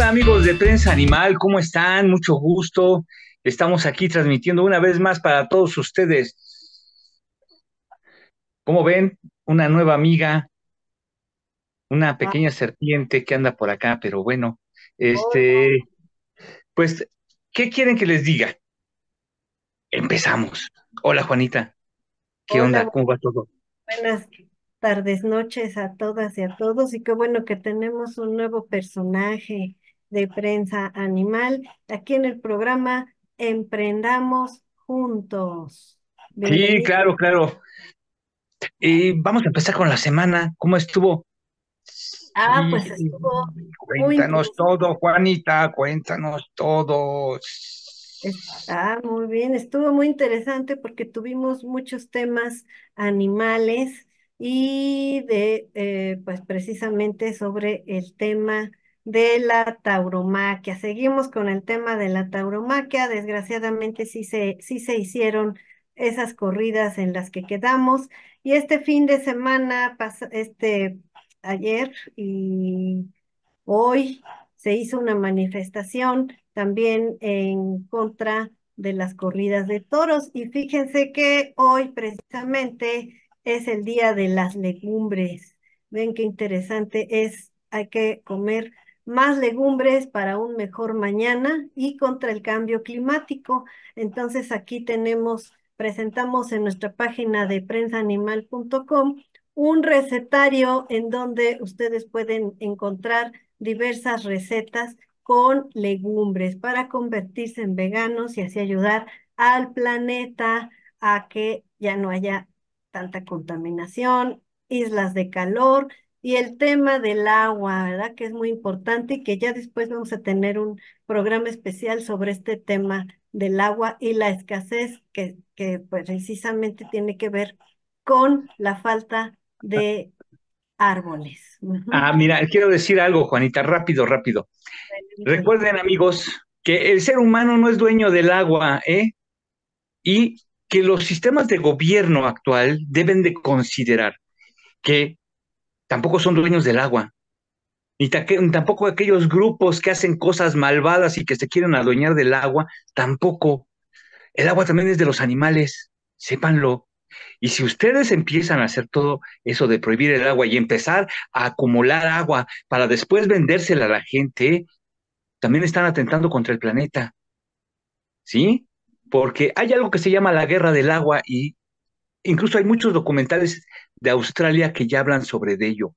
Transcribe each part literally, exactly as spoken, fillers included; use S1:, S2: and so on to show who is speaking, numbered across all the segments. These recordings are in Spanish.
S1: amigos de Prensa Animal, ¿cómo están? Mucho gusto. Estamos aquí transmitiendo una vez más para todos ustedes. ¿Cómo ven? Una nueva amiga, una
S2: Ah,
S1: pequeña serpiente que anda por acá, pero bueno,
S2: hola,
S1: este, pues, ¿qué quieren que les diga? Empezamos. Hola, Juanita, ¿qué
S2: hola,
S1: onda?
S2: bu-
S1: ¿Cómo va todo?
S2: buenas tardes, noches a todas y a todos. Y qué bueno que tenemos un nuevo personaje de Prensa Animal aquí en el programa Emprendamos Juntos.
S1: Sí,
S2: Bienvenido.
S1: claro, claro. Y vamos a empezar con la semana. ¿Cómo estuvo?
S2: Ah,
S1: Sí,
S2: pues estuvo muy
S1: cuéntanos
S2: interesante.
S1: todo, Juanita, cuéntanos todo.
S2: Está muy bien, estuvo muy interesante porque tuvimos muchos temas animales y de, eh, pues precisamente sobre el tema de la tauromaquia. Seguimos con el tema de la tauromaquia. Desgraciadamente sí se, sí se hicieron esas corridas en las que quedamos y este fin de semana, pas- este, ayer y hoy se hizo una manifestación también en contra de las corridas de toros y fíjense que hoy precisamente es el día de las legumbres. Ven qué interesante es, hay que comer más legumbres para un mejor mañana y contra el cambio climático. Entonces aquí tenemos, presentamos en nuestra página de prensaanimal punto com un recetario en donde ustedes pueden encontrar diversas recetas con legumbres para convertirse en veganos y así ayudar al planeta a que ya no haya tanta contaminación, islas de calor y el tema del agua, ¿verdad? Que es muy importante y que ya después vamos a tener un programa especial sobre este tema del agua y la escasez que, que pues, precisamente tiene que ver con la falta de árboles.
S1: Ah,
S2: Ujú.
S1: mira, quiero decir algo, Juanita, rápido, rápido.
S2: Adelante.
S1: Recuerden, amigos, que el ser humano no es dueño del agua, ¿eh? Y que los sistemas de gobierno actual deben de considerar que tampoco son dueños del agua, ni ta- que- tampoco aquellos grupos que hacen cosas malvadas y que se quieren adueñar del agua, tampoco. El agua también es de los animales, sépanlo. Y si ustedes empiezan a hacer todo eso de prohibir el agua y empezar a acumular agua para después vendérsela a la gente, también están atentando contra el planeta, ¿sí? Porque hay algo que se llama la guerra del agua y incluso hay muchos documentales de Australia que ya hablan sobre de ello.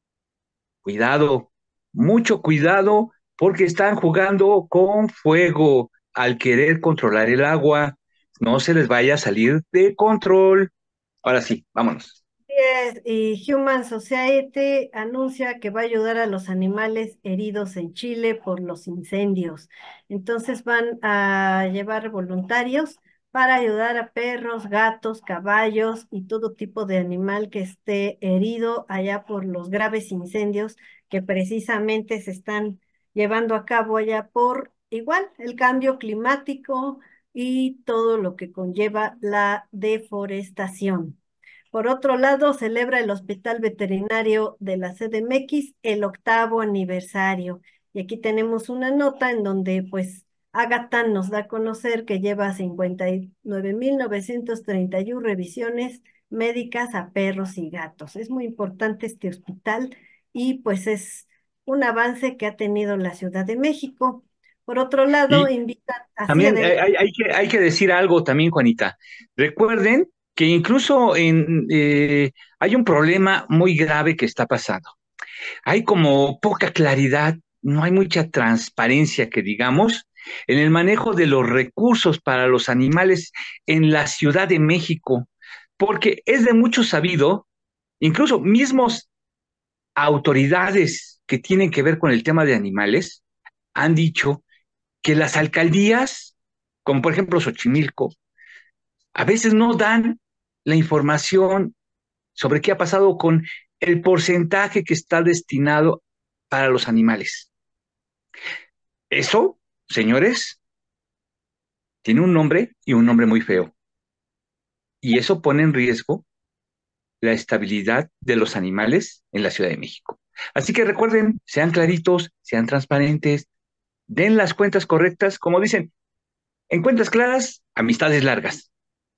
S1: Cuidado, mucho cuidado, porque están jugando con fuego al querer controlar el agua. No se les vaya a salir de control. Ahora sí, vámonos.
S2: Es, y Human Society anuncia que va a ayudar a los animales heridos en Chile por los incendios. Entonces van a llevar voluntarios para ayudar a perros, gatos, caballos y todo tipo de animal que esté herido allá por los graves incendios que precisamente se están llevando a cabo allá por igual el cambio climático y todo lo que conlleva la deforestación. Por otro lado, celebra el Hospital Veterinario de la C D M X el octavo aniversario. Y aquí tenemos una nota en donde, pues, Agatha nos da a conocer que lleva cincuenta y nueve mil novecientos treinta y uno revisiones médicas a perros y gatos. Es muy importante este hospital y, pues, es un avance que ha tenido la Ciudad de México. Por otro lado,
S1: Y
S2: invitan así
S1: también eh,
S2: adelante.
S1: hay, hay que, hay que decir algo también, Juanita. Recuerden que incluso en, eh, hay un problema muy grave que está pasando. Hay como poca claridad, no hay mucha transparencia, que digamos, en el manejo de los recursos para los animales en la Ciudad de México, porque es de mucho sabido, incluso mismos autoridades que tienen que ver con el tema de animales han dicho que las alcaldías, como por ejemplo Xochimilco, a veces no dan la información sobre qué ha pasado con el porcentaje que está destinado para los animales. Eso, señores, tiene un nombre y un nombre muy feo. Y eso pone en riesgo la estabilidad de los animales en la Ciudad de México. Así que recuerden, sean claritos, sean transparentes, den las cuentas correctas, como dicen, en cuentas claras, amistades largas.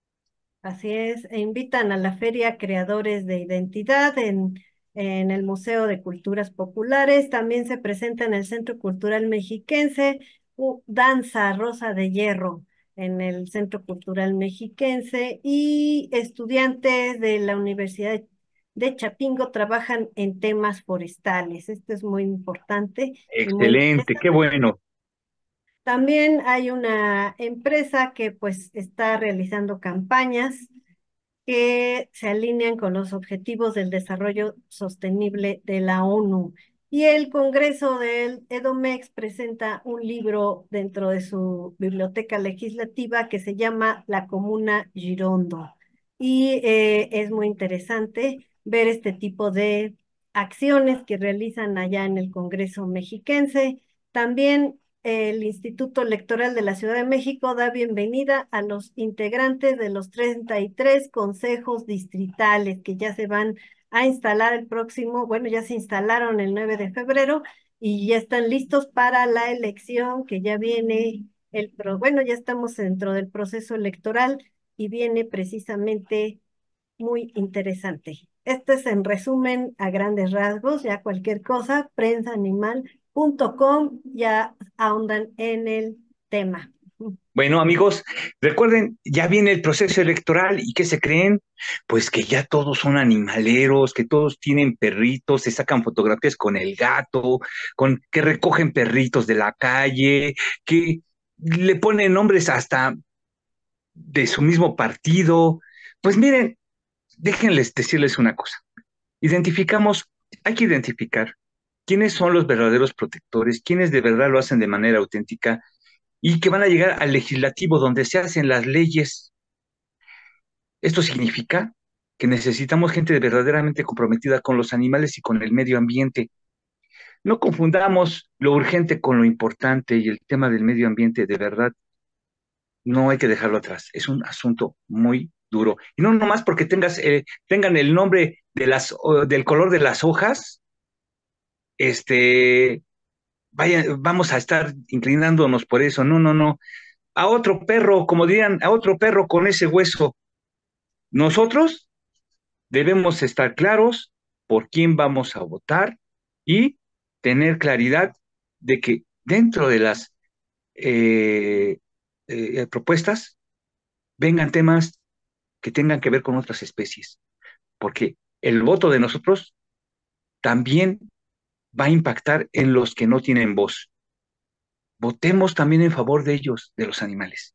S2: Así es, e invitan a la Feria Creadores de Identidad en, en el Museo de Culturas Populares. También se presenta en el Centro Cultural Mexiquense u- Danza Rosa de Hierro en el Centro Cultural Mexiquense y estudiantes de la Universidad de Chapingo trabajan en temas forestales. Esto es muy importante y muy
S1: Excelente, qué
S2: interesante.
S1: bueno.
S2: También hay una empresa que pues está realizando campañas que se alinean con los objetivos del desarrollo sostenible de la ONU. Y el Congreso del EDOMEX presenta un libro dentro de su biblioteca legislativa que se llama La Comuna Girondo. Y eh, es muy interesante ver este tipo de acciones que realizan allá en el Congreso mexiquense. También el Instituto Electoral de la Ciudad de México da bienvenida a los integrantes de los treinta y tres consejos distritales que ya se van a instalar el próximo, bueno, ya se instalaron el nueve de febrero y ya están listos para la elección que ya viene el pro, bueno, ya estamos dentro del proceso electoral y viene precisamente muy interesante. Este es en resumen a grandes rasgos, ya cualquier cosa, prensaanimal punto com, ya ahondan en el tema.
S1: Bueno, amigos, recuerden, ya viene el proceso electoral y ¿qué se creen? Pues que ya todos son animaleros, que todos tienen perritos, se sacan fotografías con el gato, con que recogen perritos de la calle, que le ponen nombres hasta de su mismo partido. Pues miren, déjenles decirles una cosa. Identificamos, hay que identificar quiénes son los verdaderos protectores, quiénes de verdad lo hacen de manera auténtica y que van a llegar al legislativo donde se hacen las leyes. Esto significa que necesitamos gente verdaderamente comprometida con los animales y con el medio ambiente. No confundamos lo urgente con lo importante y el tema del medio ambiente de verdad no hay que dejarlo atrás. Es un asunto muy duro. Y no nomás porque tengas, eh, tengan el nombre de las, o, del color de las hojas, este, vaya, vamos a estar inclinándonos por eso. No, no, no. A otro perro, como dirían, a otro perro con ese hueso. Nosotros debemos estar claros por quién vamos a votar y tener claridad de que dentro de las eh, eh, propuestas vengan temas que tengan que ver con otras especies, porque el voto de nosotros también va a impactar en los que no tienen voz. Votemos también en favor de ellos, de los animales.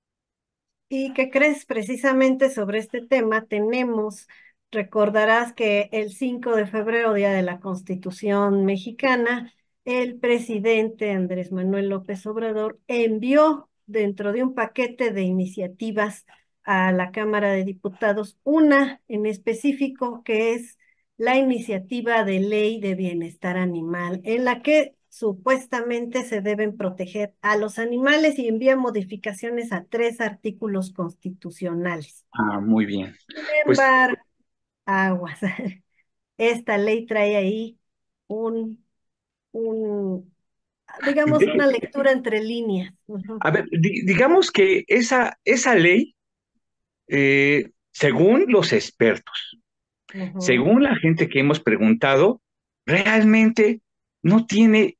S2: ¿Y qué crees precisamente sobre este tema? Tenemos, recordarás que el cinco de febrero, Día de la Constitución Mexicana, el presidente Andrés Manuel López Obrador envió dentro de un paquete de iniciativas a la Cámara de Diputados una en específico que es la iniciativa de ley de bienestar animal, en la que supuestamente se deben proteger a los animales y envía modificaciones a tres artículos constitucionales.
S1: Ah, muy bien.
S2: Sin
S1: Pues
S2: embargo, aguas. Esta ley trae ahí un, un, digamos,
S1: deje,
S2: una lectura entre líneas. Ujú,
S1: a ver, di- digamos que esa, esa ley, eh, según los expertos,
S2: ujú.
S1: según la gente que hemos preguntado, realmente no tiene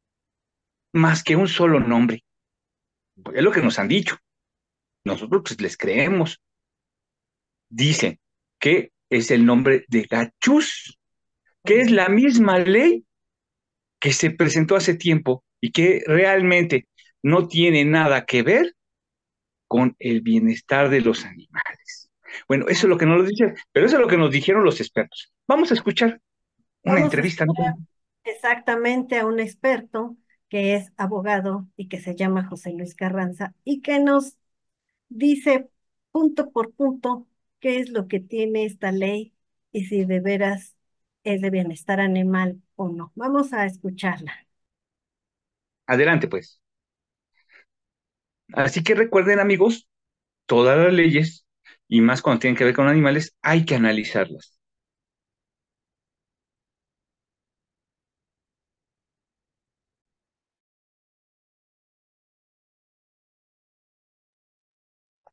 S1: más que un solo nombre. Es lo que nos han dicho. Nosotros pues, les creemos. Dicen que es el nombre de Gachús, que es
S2: Ujú.
S1: la misma ley que se presentó hace tiempo y que realmente no tiene nada que ver con el bienestar de los animales. Bueno, eso es lo que nos lo dicen, pero eso es lo que nos dijeron los expertos. Vamos a escuchar una
S2: Vamos a
S1: entrevista, ¿no?
S2: escuchar exactamente a un experto que es abogado y que se llama José Luis Carranza y que nos dice punto por punto qué es lo que tiene esta ley y si de veras es de bienestar animal o no. Vamos a escucharla.
S1: Adelante, pues. Así que recuerden, amigos, todas las leyes, y más cuando tienen que ver con animales, hay que analizarlas.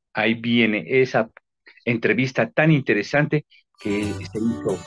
S1: ahí viene esa entrevista tan interesante que se hizo.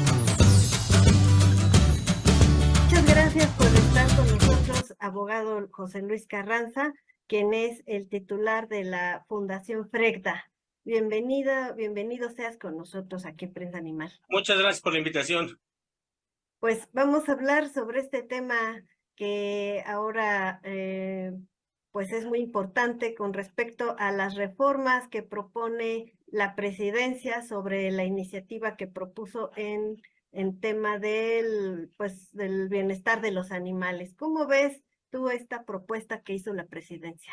S2: Muchas gracias por estar con nosotros, abogado José Luis Carranza, quien es el titular de la Fundación FRECTA. Bienvenida, bienvenido seas con nosotros aquí en Prensa Animal.
S3: Muchas gracias por la invitación.
S2: Pues vamos a hablar sobre este tema que ahora eh, pues es muy importante con respecto a las reformas que propone la presidencia sobre la iniciativa que propuso en, en tema del, pues, del bienestar de los animales. ¿Cómo ves tú esta propuesta que hizo la presidencia?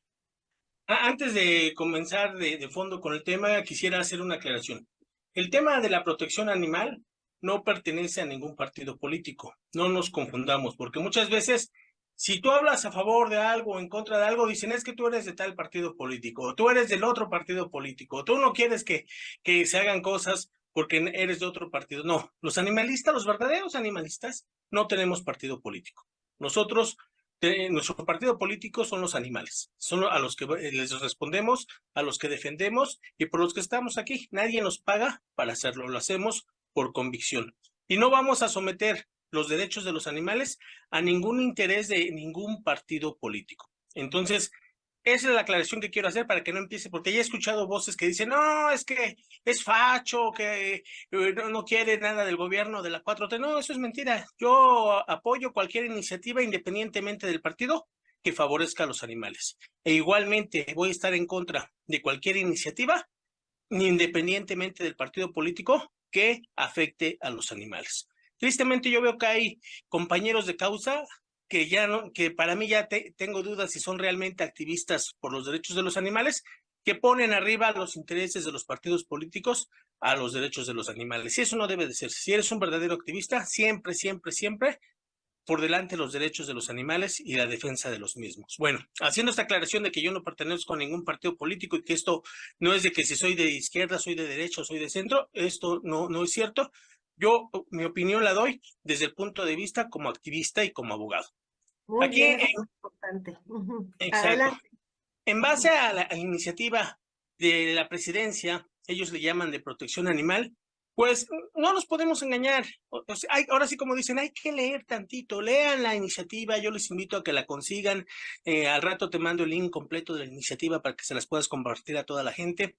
S3: Antes de comenzar de, de fondo con el tema, quisiera hacer una aclaración. El tema de la protección animal no pertenece a ningún partido político. No nos confundamos, porque muchas veces, si tú hablas a favor de algo o en contra de algo, dicen es que tú eres de tal partido político, o tú eres del otro partido político, o tú no quieres que, que se hagan cosas porque eres de otro partido. No, los animalistas, los verdaderos animalistas, no tenemos partido político. Nosotros de nuestro partido político son los animales, son a los que les respondemos, a los que defendemos y por los que estamos aquí. Nadie nos paga para hacerlo, lo hacemos por convicción. Y no vamos a someter los derechos de los animales a ningún interés de ningún partido político. Entonces, esa es la aclaración que quiero hacer para que no empiece, porque ya he escuchado voces que dicen, no, es que es facho, que eh, no, no quiere nada del gobierno de la cuatro T. No, eso es mentira. Yo apoyo cualquier iniciativa independientemente del partido que favorezca a los animales. E igualmente voy a estar en contra de cualquier iniciativa, independientemente del partido político, que afecte a los animales. Tristemente yo veo que hay compañeros de causa que ya no, que para mí ya te, tengo dudas si son realmente activistas por los derechos de los animales, que ponen arriba los intereses de los partidos políticos a los derechos de los animales. Y eso no debe de ser. Si eres un verdadero activista, siempre, siempre, siempre por delante los derechos de los animales y la defensa de los mismos. Bueno, haciendo esta aclaración de que yo no pertenezco a ningún partido político y que esto no es de que si soy de izquierda, soy de derecha o soy de centro, esto no, no es cierto. Yo mi opinión la doy desde el punto de vista como activista y como abogado.
S2: Muy
S3: Aquí,
S2: bien, es
S3: en,
S2: importante.
S3: exacto.
S2: Adelante.
S3: En base a la, a la iniciativa de la presidencia, ellos le llaman de protección animal, pues no nos podemos engañar. O, o sea, hay, ahora sí, como dicen, hay que leer tantito, lean la iniciativa, yo les invito a que la consigan. Eh, al rato te mando el link completo de la iniciativa para que se las puedas compartir a toda la gente.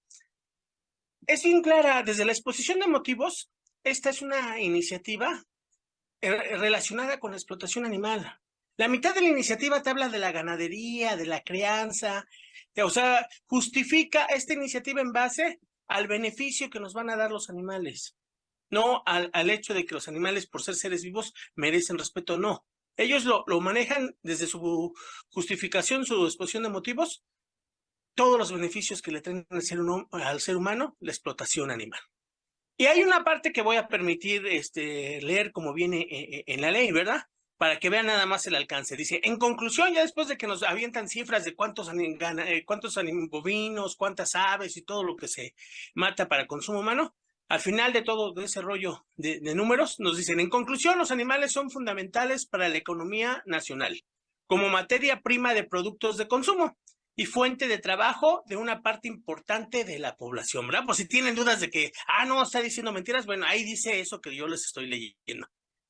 S3: Es bien clara, desde la exposición de motivos, esta es una iniciativa relacionada con la explotación animal. La mitad de la iniciativa te habla de la ganadería, de la crianza, o sea, justifica esta iniciativa en base al beneficio que nos van a dar los animales, no al, al hecho de que los animales, por ser seres vivos, merecen respeto, no. Ellos lo, lo manejan desde su justificación, su exposición de motivos, todos los beneficios que le traen al ser, uno, al ser humano, la explotación animal. Y hay una parte que voy a permitir este, leer como viene en, en la ley, ¿verdad? Para que vean nada más el alcance. Dice, en conclusión, ya después de que nos avientan cifras de cuántos, cuántos bovinos, cuántas aves y todo lo que se mata para consumo humano, al final de todo de ese rollo de, de números, nos dicen, en conclusión, los animales son fundamentales para la economía nacional, como materia prima de productos de consumo y fuente de trabajo de una parte importante de la población, ¿verdad? Por si tienen dudas de que, ah, no, está diciendo mentiras, bueno, ahí dice eso que yo les estoy leyendo.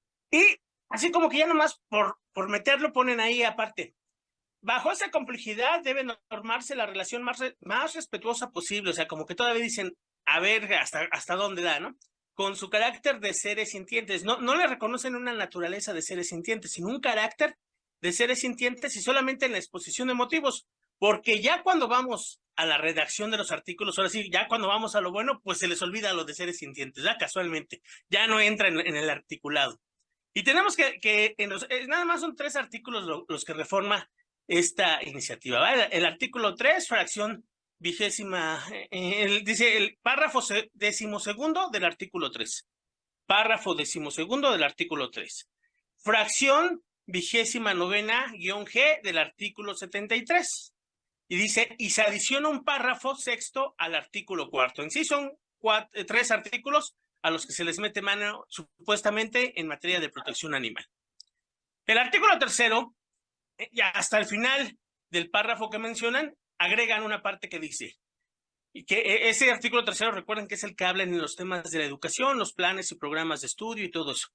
S3: Y así como que ya nomás por, por meterlo ponen ahí aparte. Bajo esa complejidad debe normarse la relación más, más respetuosa posible, o sea, como que todavía dicen, a ver hasta, hasta dónde da, ¿no? Con su carácter de seres sintientes. No, no le reconocen una naturaleza de seres sintientes, sino un carácter de seres sintientes y solamente en la exposición de motivos. Porque ya cuando vamos a la redacción de los artículos, ahora sí, ya cuando vamos a lo bueno, pues se les olvida lo de seres sintientes, ya casualmente, ya no entra en, en el articulado. Y tenemos que, que en los, eh, nada más son tres artículos lo, los que reforma esta iniciativa, ¿vale? El artículo tres, fracción vigésima, eh, el, dice el párrafo decimosegundo del artículo tres. Párrafo decimosegundo del artículo tres. Fracción vigésima novena guión G del artículo setenta y tres. Y dice, y se adiciona un párrafo sexto al artículo cuarto. En sí son cuatro, eh, tres artículos a los que se les mete mano supuestamente en materia de protección animal. El artículo tercero, eh, ya hasta el final del párrafo que mencionan, agregan una parte que dice, Y que ese artículo tercero, recuerden que es el que habla en los temas de la educación, los planes y programas de estudio y todo eso.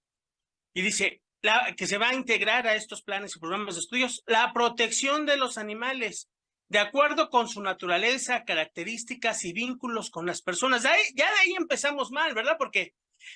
S3: Y dice la, que se va a integrar a estos planes y programas de estudios la protección de los animales, de acuerdo con su naturaleza, características y vínculos con las personas. De ahí, ya de ahí empezamos mal, ¿verdad? Porque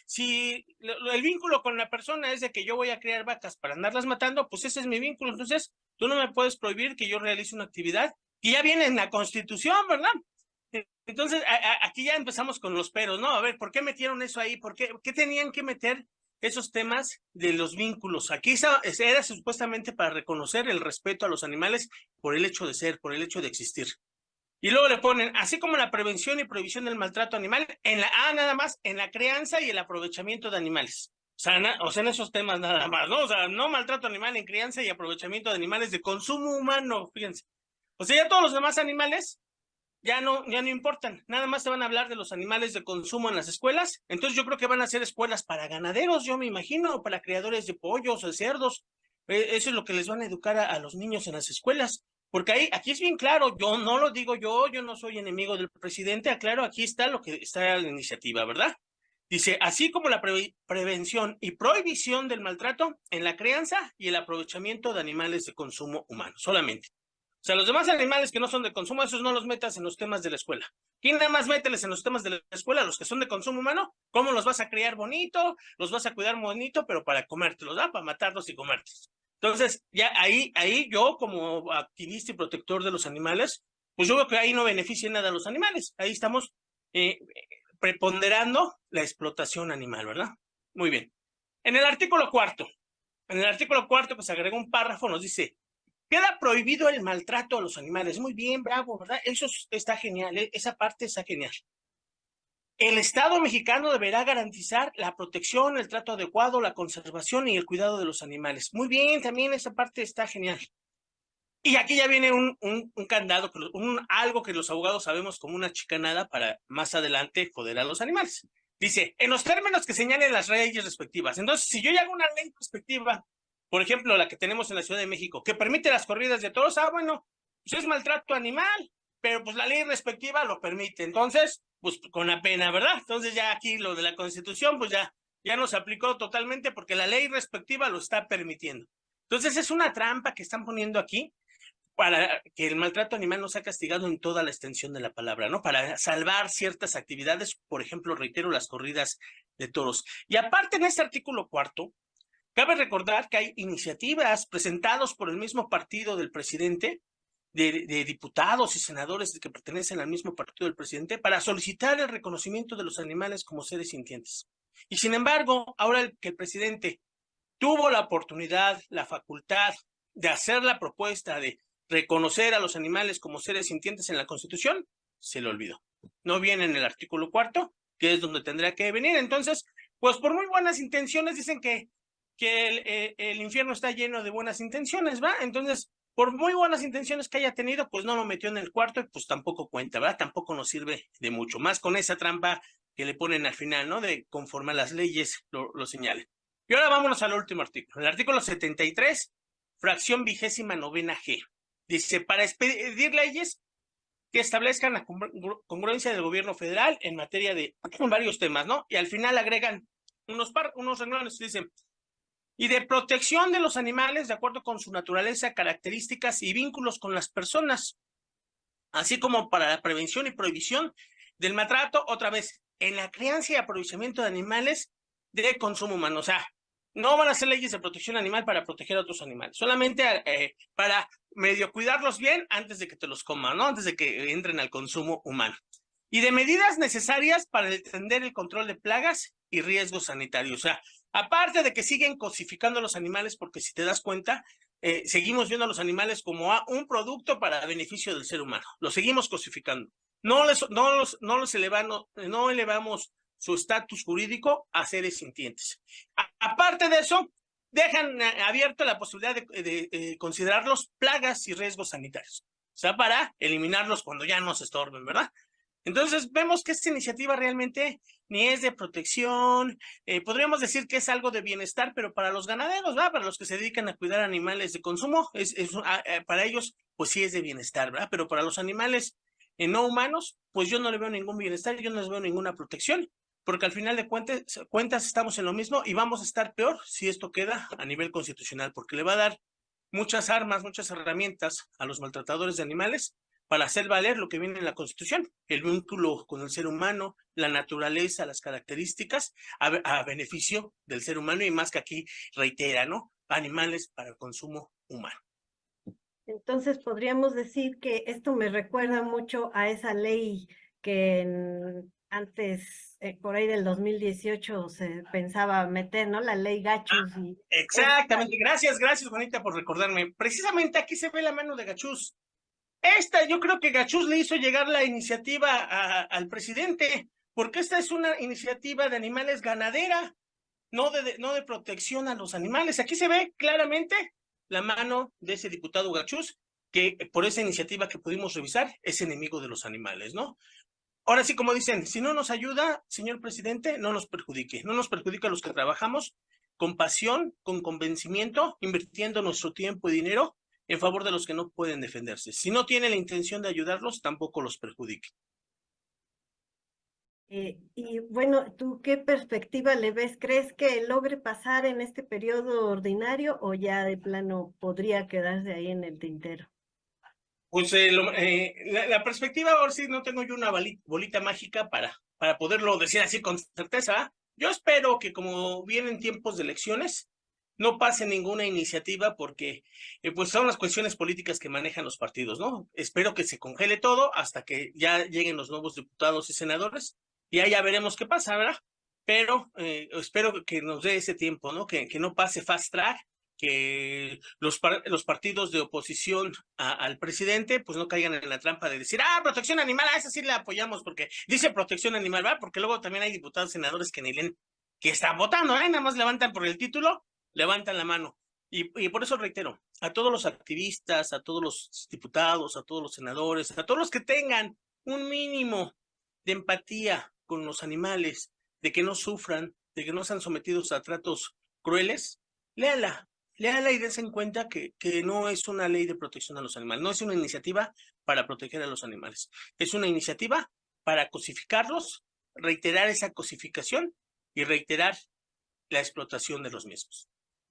S3: si el vínculo con la persona es de que yo voy a criar vacas para andarlas matando, pues ese es mi vínculo. Entonces, tú no me puedes prohibir que yo realice una actividad que ya viene en la Constitución, ¿verdad? Entonces, a, a, aquí ya empezamos con los peros, ¿no? A ver, ¿por qué metieron eso ahí? ¿Por qué, qué tenían que meter esos temas de los vínculos? Aquí era supuestamente para reconocer el respeto a los animales por el hecho de ser, por el hecho de existir. Y luego le ponen, así como la prevención y prohibición del maltrato animal, en la, ah, nada más, en la crianza y el aprovechamiento de animales. O sea, na, o sea, en esos temas nada más, ¿no? O sea, no maltrato animal en crianza y aprovechamiento de animales de consumo humano, fíjense. O sea, ya todos los demás animales ya no, ya no importan, nada más te van a hablar de los animales de consumo en las escuelas. Entonces yo creo que van a ser escuelas para ganaderos, yo me imagino, para criadores de pollos o de cerdos. Eh, eso es lo que les van a educar a, a los niños en las escuelas. Porque ahí, aquí es bien claro, yo no lo digo yo, yo no soy enemigo del presidente, aclaro, aquí está lo que está en la iniciativa, ¿verdad? Dice, así como la pre prevención y prohibición del maltrato en la crianza y el aprovechamiento de animales de consumo humano, solamente. O sea, los demás animales que no son de consumo, esos no los metas en los temas de la escuela. ¿Quién nada más mételes en los temas de la escuela? Los que son de consumo humano. ¿Cómo los vas a criar bonito? Los vas a cuidar bonito, pero para comértelos, ¿ah? Para matarlos y comértelos. Entonces, ya ahí, ahí yo como activista y protector de los animales, pues yo veo que ahí no beneficia nada a los animales. Ahí estamos eh, preponderando la explotación animal, ¿verdad? Muy bien. En el artículo cuarto, en el artículo cuarto, pues agregó un párrafo, nos dice, queda prohibido el maltrato a los animales. Muy bien, bravo, ¿verdad? Eso está genial, ¿eh? Esa parte está genial. El Estado mexicano deberá garantizar la protección, el trato adecuado, la conservación y el cuidado de los animales. Muy bien, también esa parte está genial. Y aquí ya viene un, un, un candado, un, algo que los abogados sabemos como una chicanada para más adelante joder a los animales. Dice, en los términos que señalen las leyes respectivas. Entonces, si yo ya hago una ley respectiva, por ejemplo, la que tenemos en la Ciudad de México, que permite las corridas de toros, ah, bueno, pues es maltrato animal, pero pues la ley respectiva lo permite. Entonces, pues con la pena, ¿verdad? Entonces ya aquí lo de la Constitución, pues ya, ya no se aplicó totalmente porque la ley respectiva lo está permitiendo. Entonces es una trampa que están poniendo aquí para que el maltrato animal no sea castigado en toda la extensión de la palabra, ¿no? Para salvar ciertas actividades, por ejemplo, reitero, las corridas de toros. Y aparte en este artículo cuarto, cabe recordar que hay iniciativas presentadas por el mismo partido del presidente, de, de diputados y senadores que pertenecen al mismo partido del presidente, para solicitar el reconocimiento de los animales como seres sintientes. Y sin embargo, ahora el, que el presidente tuvo la oportunidad, la facultad de hacer la propuesta de reconocer a los animales como seres sintientes en la Constitución, se le olvidó. No viene en el artículo cuarto, que es donde tendría que venir. Entonces, pues por muy buenas intenciones dicen que, que el, eh, el infierno está lleno de buenas intenciones, ¿va? Entonces, por muy buenas intenciones que haya tenido, pues no lo metió en el cuarto y pues tampoco cuenta, ¿verdad? Tampoco nos sirve de mucho, más con esa trampa que le ponen al final, ¿no? De conforme a las leyes lo, lo señalen. Y ahora vámonos al último artículo. El artículo setenta y tres, fracción vigésima novena G. Dice, para expedir leyes que establezcan la congruencia del gobierno federal en materia de varios temas, ¿no? Y al final agregan unos, par, unos renglones, dicen, y de protección de los animales de acuerdo con su naturaleza, características y vínculos con las personas, así como para la prevención y prohibición del maltrato, otra vez, en la crianza y aprovechamiento de animales de consumo humano. O sea, no van a ser leyes de protección animal para proteger a otros animales, solamente eh, para medio cuidarlos bien antes de que te los coman, ¿no? Antes de que entren al consumo humano. Y de medidas necesarias para atender el control de plagas y riesgos sanitarios. O sea, aparte de que siguen cosificando a los animales, porque si te das cuenta, eh, seguimos viendo a los animales como a un producto para beneficio del ser humano. Los seguimos cosificando. No, les, no, los, no, los elevamos, no elevamos su estatus jurídico a seres sintientes. A, aparte de eso, dejan abierta la posibilidad de, de, de, de considerarlos plagas y riesgos sanitarios. O sea, para eliminarlos cuando ya nos estorben, ¿verdad? Entonces vemos que esta iniciativa realmente ni es de protección, eh, podríamos decir que es algo de bienestar, pero para los ganaderos, ¿verdad? Para los que se dedican a cuidar animales de consumo, es, es, a, a, para ellos pues sí es de bienestar, ¿verdad? Pero para los animales en no humanos, pues yo no le veo ningún bienestar, yo no les veo ninguna protección, porque al final de cuentas, cuentas estamos en lo mismo y vamos a estar peor si esto queda a nivel constitucional, porque le va a dar muchas armas, muchas herramientas a los maltratadores de animales para hacer valer lo que viene en la Constitución, el vínculo con el ser humano, la naturaleza, las características, a, a beneficio del ser humano y más que aquí reitera, ¿no? Animales para el consumo humano.
S2: Entonces podríamos decir que esto me recuerda mucho a esa ley que en, antes, eh, por ahí del dos mil dieciocho, se pensaba meter, ¿no? La ley Gachus.
S3: Ah,
S2: y
S3: exactamente, esta... gracias, gracias Juanita por recordarme. Precisamente aquí se ve la mano de Gachus. Esta, yo creo que Gachus le hizo llegar la iniciativa a, al presidente, porque esta es una iniciativa de animales ganadera, no de, de, no de protección a los animales. Aquí se ve claramente la mano de ese diputado Gachus, que por esa iniciativa que pudimos revisar es enemigo de los animales, ¿no? Ahora sí, como dicen, si no nos ayuda, señor presidente, no nos perjudique, no nos perjudica a los que trabajamos con pasión, con convencimiento, invirtiendo nuestro tiempo y dinero en favor de los que no pueden defenderse. Si no tiene la intención de ayudarlos, tampoco los perjudique.
S2: Eh, y bueno, ¿tú qué perspectiva le ves? ¿Crees que logre pasar en este periodo ordinario o ya de plano podría quedarse ahí en el tintero?
S3: Pues eh, lo, eh, la, la perspectiva, ahora sí no tengo yo una bolita, bolita mágica para, para poderlo decir así con certeza. Yo espero que como vienen tiempos de elecciones, no pase ninguna iniciativa porque eh, pues son las cuestiones políticas que manejan los partidos, ¿no? Espero que se congele todo hasta que ya lleguen los nuevos diputados y senadores y ahí ya veremos qué pasa, ¿verdad? Pero eh, espero que nos dé ese tiempo, ¿no? Que, que no pase fast track, que los, par los partidos de oposición a, al presidente pues no caigan en la trampa de decir, ah, protección animal, a esa sí la apoyamos porque dice protección animal, ¿verdad? Porque luego también hay diputados, senadores que ni leen, que están votando, ¿eh? Nada más levantan por el título, levantan la mano. Y, y por eso reitero, a todos los activistas, a todos los diputados, a todos los senadores, a todos los que tengan un mínimo de empatía con los animales, de que no sufran, de que no sean sometidos a tratos crueles, léala, léala y dense en cuenta que, que no es una ley de protección a los animales, no es una iniciativa para proteger a los animales, es una iniciativa para cosificarlos, reiterar esa cosificación y reiterar la explotación de los mismos.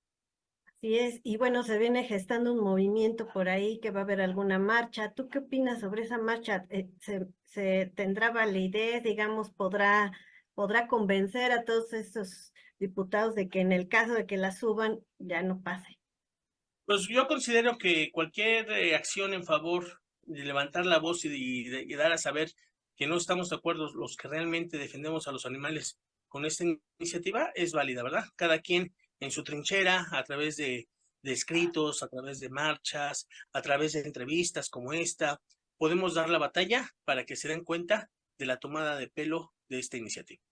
S2: Así es, y bueno, se viene gestando un movimiento por ahí que va a haber alguna marcha. ¿Tú qué opinas sobre esa marcha? Eh, ¿se, se tendrá validez, digamos, podrá, podrá convencer a todos estos diputados de que en el caso de que la suban, ya no pase?
S3: Pues yo considero que cualquier eh, acción en favor de levantar la voz y, y, de, y dar a saber que no estamos de acuerdo los que realmente defendemos a los animales con esta iniciativa es válida, ¿verdad? Cada quien en su trinchera, a través de, de escritos, a través de marchas, a través de entrevistas como esta, podemos dar la batalla para que se den cuenta de la tomada de pelo de esta iniciativa.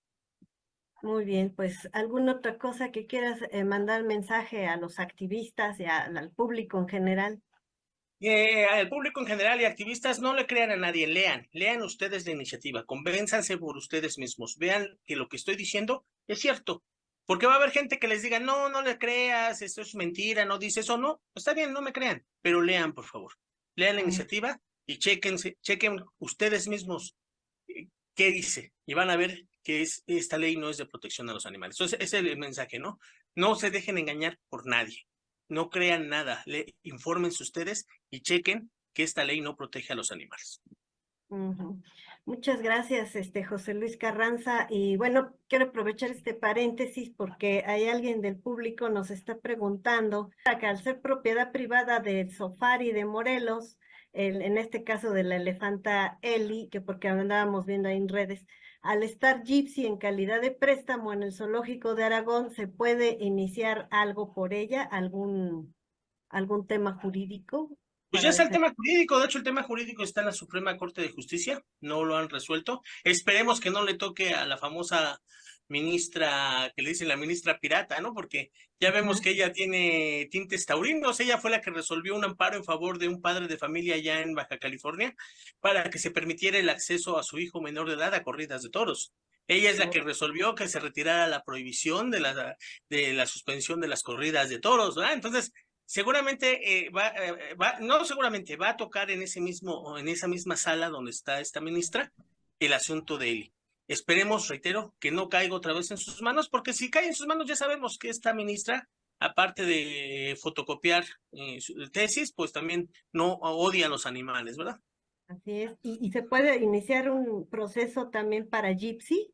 S2: Muy bien, pues ¿alguna otra cosa que quieras eh, mandar mensaje a los activistas y a, al público en general?
S3: Eh, al público en general y activistas, no le crean a nadie, lean, lean ustedes la iniciativa, convénzanse por ustedes mismos, vean que lo que estoy diciendo es cierto, porque va a haber gente que les diga, no, no le creas, esto es mentira, no dice eso, no, está bien, no me crean, pero lean, por favor, lean la iniciativa y chequense, chequen ustedes mismos qué dice, y van a ver que es, esta ley no es de protección a los animales. Entonces, ese es el mensaje, ¿no? No se dejen engañar por nadie. No crean nada, le, infórmense ustedes y chequen que esta ley no protege a los animales.
S2: Uh-huh. Muchas gracias, este José Luis Carranza. Y bueno, quiero aprovechar este paréntesis porque hay alguien del público nos está preguntando que al ser propiedad privada del Sofari de Morelos, el, en este caso de la elefanta Eli, que porque andábamos viendo ahí en redes, al estar Gypsy en calidad de préstamo en el zoológico de Aragón, ¿se puede iniciar algo por ella, algún, algún tema jurídico?
S3: Pues ya está el tema jurídico, de hecho el tema jurídico está en la Suprema Corte de Justicia, no lo han resuelto. Esperemos que no le toque a la famosa ministra, que le dicen la ministra pirata, ¿no? Porque ya vemos uh-huh. que ella tiene tintes taurinos, ella fue la que resolvió un amparo en favor de un padre de familia allá en Baja California para que se permitiera el acceso a su hijo menor de edad a corridas de toros. Ella es la que resolvió que se retirara la prohibición de la, de la suspensión de las corridas de toros, ¿verdad? Entonces, seguramente eh, va, eh, va, no seguramente, va a tocar en ese mismo, en esa misma sala donde está esta ministra, el asunto de Eli. Esperemos, reitero, que no caiga otra vez en sus manos, porque si cae en sus manos ya sabemos que esta ministra, aparte de fotocopiar eh, su tesis, pues también no odia a los animales, ¿verdad?
S2: Así es. ¿Y, y se puede iniciar un proceso también para Gypsy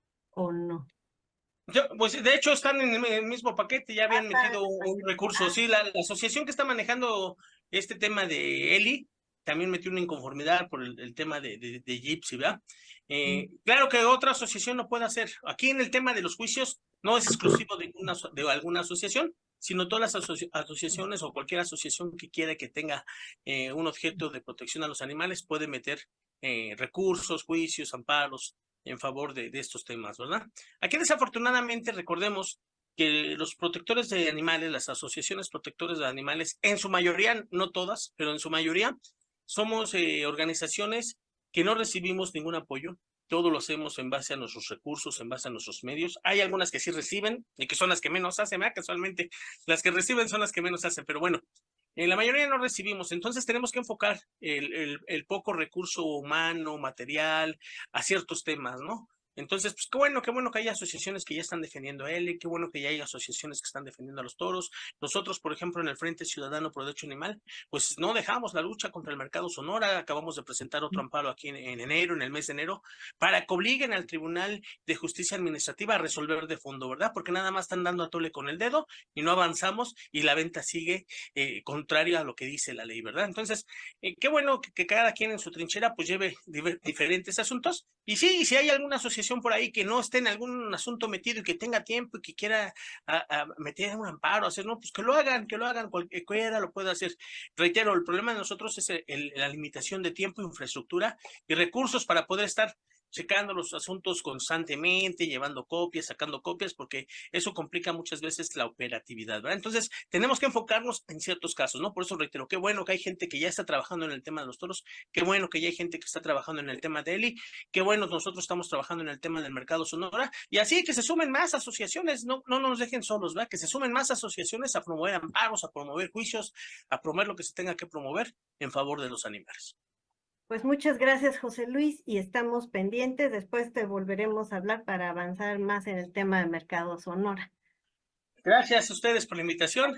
S2: o no?
S3: Yo, pues de hecho están en el mismo paquete, ya
S2: Ah,
S3: habían
S2: está en
S3: metido
S2: el
S3: un
S2: paquete.
S3: recurso.
S2: Ah,
S3: Sí, la, la asociación que está manejando este tema de Eli también metió una inconformidad por el, el tema de, de, de Gypsy, ¿verdad? Eh,
S2: mm.
S3: claro que otra asociación lo puede hacer. Aquí en el tema de los juicios no es exclusivo de, una, de alguna asociación, sino todas las asoci asociaciones o cualquier asociación que quiera que tenga eh, un objeto de protección a los animales puede meter eh, recursos, juicios, amparos en favor de, de estos temas, ¿verdad? Aquí desafortunadamente recordemos que los protectores de animales, las asociaciones protectores de animales, en su mayoría, no todas, pero en su mayoría, somos eh, organizaciones que no recibimos ningún apoyo. Todo lo hacemos en base a nuestros recursos, en base a nuestros medios. Hay algunas que sí reciben y que son las que menos hacen, ¿verdad? Casualmente las que reciben son las que menos hacen, pero bueno, en la mayoría no recibimos. Entonces tenemos que enfocar el, el, el poco recurso humano, material, a ciertos temas, ¿no? Entonces, pues qué bueno, qué bueno que haya asociaciones que ya están defendiendo a él, qué bueno que ya hay asociaciones que están defendiendo a los toros. Nosotros, por ejemplo, en el Frente Ciudadano por Derecho Animal, pues no dejamos la lucha contra el mercado Sonora. Acabamos de presentar otro amparo aquí en, en enero, en el mes de enero, para que obliguen al Tribunal de Justicia Administrativa a resolver de fondo, ¿verdad? Porque nada más están dando a tole con el dedo y no avanzamos y la venta sigue eh, contraria a lo que dice la ley, ¿verdad? Entonces, eh, qué bueno que, que cada quien en su trinchera pues lleve diferentes asuntos. Y sí, si hay alguna asociación por ahí que no esté en algún asunto metido y que tenga tiempo y que quiera a, a meter un amparo, hacer, no, pues que lo hagan, que lo hagan, cualquiera lo puede hacer. Reitero, el problema de nosotros es el, el, la limitación de tiempo, infraestructura y recursos para poder estar checando los asuntos constantemente, llevando copias, sacando copias, porque eso complica muchas veces la operatividad, ¿verdad? Entonces, tenemos que enfocarnos en ciertos casos, ¿no? Por eso reitero, qué bueno que hay gente que ya está trabajando en el tema de los toros, qué bueno que ya hay gente que está trabajando en el tema de Eli, qué bueno nosotros estamos trabajando en el tema del mercado Sonora, y así que se sumen más asociaciones, no, no nos dejen solos, ¿verdad? Que se sumen más asociaciones a promover amparos, a promover juicios, a promover lo que se tenga que promover en favor de los animales.
S2: Pues muchas gracias, José Luis, y estamos pendientes. Después te volveremos a hablar para avanzar más en el tema de Mercado Sonora.
S3: Gracias a ustedes por la invitación.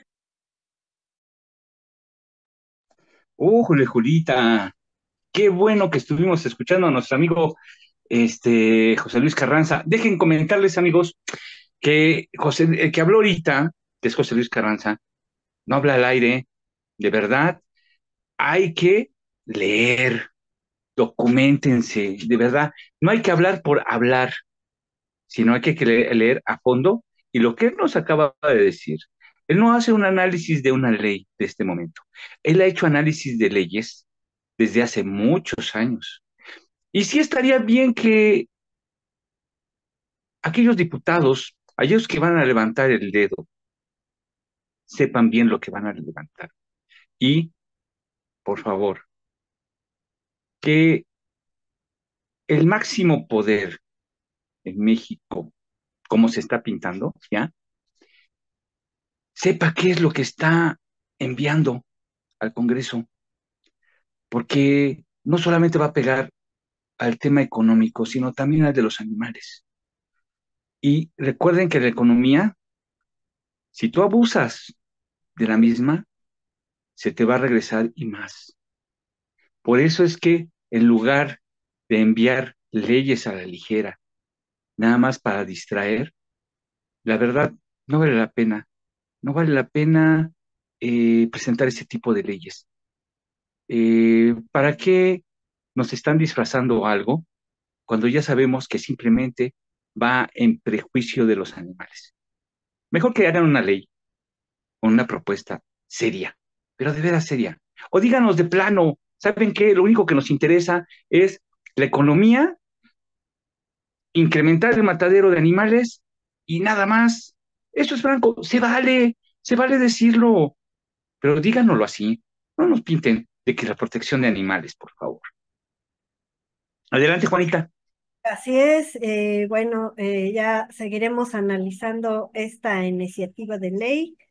S1: ¡Ujule, Julita! Qué bueno que estuvimos escuchando a nuestro amigo este, José Luis Carranza. Dejen comentarles, amigos, que José, el que habló ahorita, que es José Luis Carranza, no habla al aire, de verdad. Hay que leer, documentense, de verdad. No hay que hablar por hablar, sino hay que leer a fondo. Y lo que él nos acaba de decir, él no hace un análisis de una ley de este momento. Él ha hecho análisis de leyes desde hace muchos años. Y sí estaría bien que aquellos diputados, aquellos que van a levantar el dedo, sepan bien lo que van a levantar. Y, por favor, que el máximo poder en México, como se está pintando, ¿ya? Sepa qué es lo que está enviando al Congreso, porque no solamente va a pegar al tema económico, sino también al de los animales. Y recuerden que la economía, si tú abusas de la misma, se te va a regresar y más. Por eso es que en lugar de enviar leyes a la ligera, nada más para distraer, la verdad no vale la pena, no vale la pena eh, presentar ese tipo de leyes. Eh, ¿para qué nos están disfrazando algo cuando ya sabemos que simplemente va en prejuicio de los animales? Mejor que hagan una ley o una propuesta seria, pero de veras seria. O díganos de plano, ¿saben qué? Lo único que nos interesa es la economía, incrementar el matadero de animales y nada más. Eso es franco, se vale, se vale decirlo, pero díganoslo así. No nos pinten de que la protección de animales, por favor. Adelante, Juanita.
S2: Así es, eh, bueno, eh, ya seguiremos analizando esta iniciativa de ley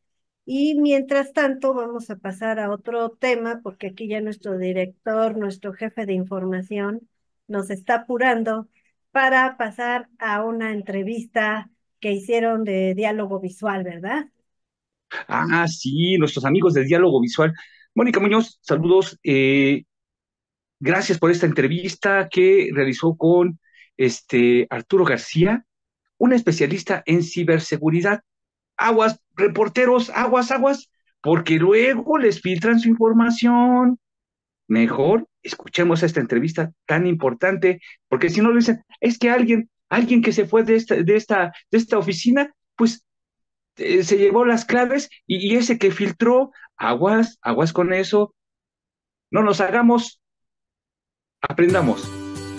S2: Y mientras tanto, vamos a pasar a otro tema, porque aquí ya nuestro director, nuestro jefe de información, nos está apurando para pasar a una entrevista que hicieron de diálogo visual, ¿verdad?
S1: Ah, sí, nuestros amigos de Diálogo Visual. Mónica Muñoz, saludos. Eh, gracias por esta entrevista que realizó con este Arturo García, un especialista en ciberseguridad. Aguas, reporteros, aguas, aguas, porque luego les filtran su información. Mejor escuchemos esta entrevista tan importante, porque si no lo dicen, es que alguien, alguien que se fue de esta, de esta, de esta oficina, pues eh, se llevó las claves y, y ese que filtró, aguas, aguas con eso, no nos hagamos, aprendamos.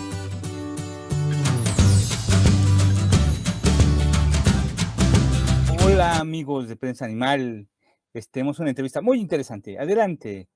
S4: Hola amigos de Prensa Animal, este, tenemos una entrevista muy interesante, adelante.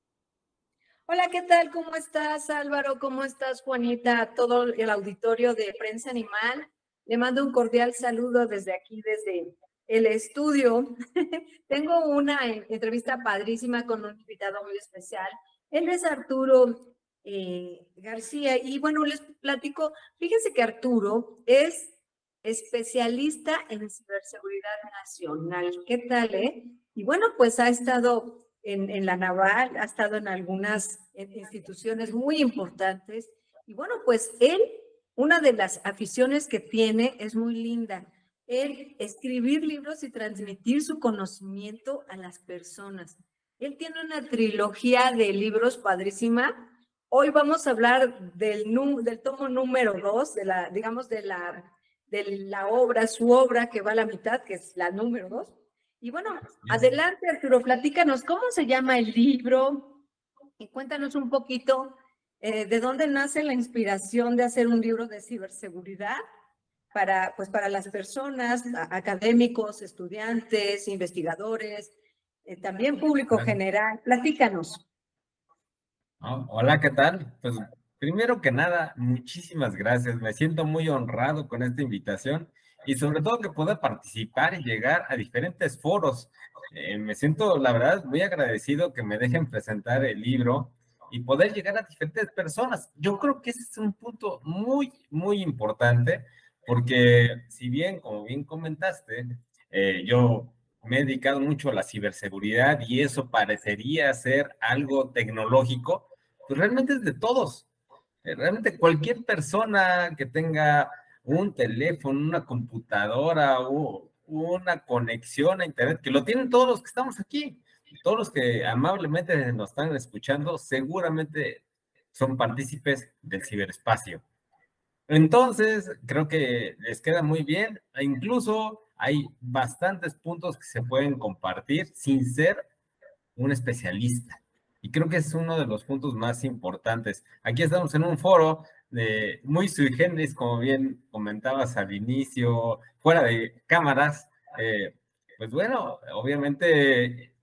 S5: Hola, ¿qué tal? ¿Cómo estás, Álvaro? ¿Cómo estás, Juanita? Todo el auditorio de Prensa Animal. Le mando un cordial saludo desde aquí, desde el estudio. Tengo una entrevista padrísima con un invitado muy especial. Él es Arturo eh, García. Y bueno, les platico, fíjense que Arturo es especialista en ciberseguridad nacional. ¿Qué tal, eh? Y bueno, pues ha estado En, en la Naval, ha estado en algunas instituciones muy importantes. Y bueno, pues él, una de las aficiones que tiene es muy linda. Él escribir libros y transmitir su conocimiento a las personas. Él tiene una trilogía de libros padrísima. Hoy vamos a hablar del, del tomo número dos, de la, digamos, de la, de la obra, su obra que va a la mitad, que es la número dos. Y bueno, adelante, Arturo, platícanos, ¿cómo se llama el libro? Y cuéntanos un poquito eh, de dónde nace la inspiración de hacer un libro de ciberseguridad para, pues, para las personas, académicos, estudiantes, investigadores, eh, también público general. Platícanos.
S6: Oh, hola, ¿qué tal? Pues primero que nada, muchísimas gracias. Me siento muy honrado con esta invitación y sobre todo que pueda participar y llegar a diferentes foros. Eh, me siento, la verdad, muy agradecido que me dejen presentar el libro y poder llegar a diferentes personas. Yo creo que ese es un punto muy, muy importante porque si bien, como bien comentaste, eh, yo me he dedicado mucho a la ciberseguridad y eso parecería ser algo tecnológico, pues realmente es de todos. Realmente cualquier persona que tenga un teléfono, una computadora o una conexión a internet, que lo tienen todos los que estamos aquí, todos los que amablemente nos están escuchando, seguramente son partícipes del ciberespacio. Entonces, creo que les queda muy bien, e incluso hay bastantes puntos que se pueden compartir sin ser un especialista. Y creo que es uno de los puntos más importantes. Aquí estamos en un foro de muy sui generis, como bien comentabas al inicio, fuera de cámaras. Eh, pues bueno, obviamente,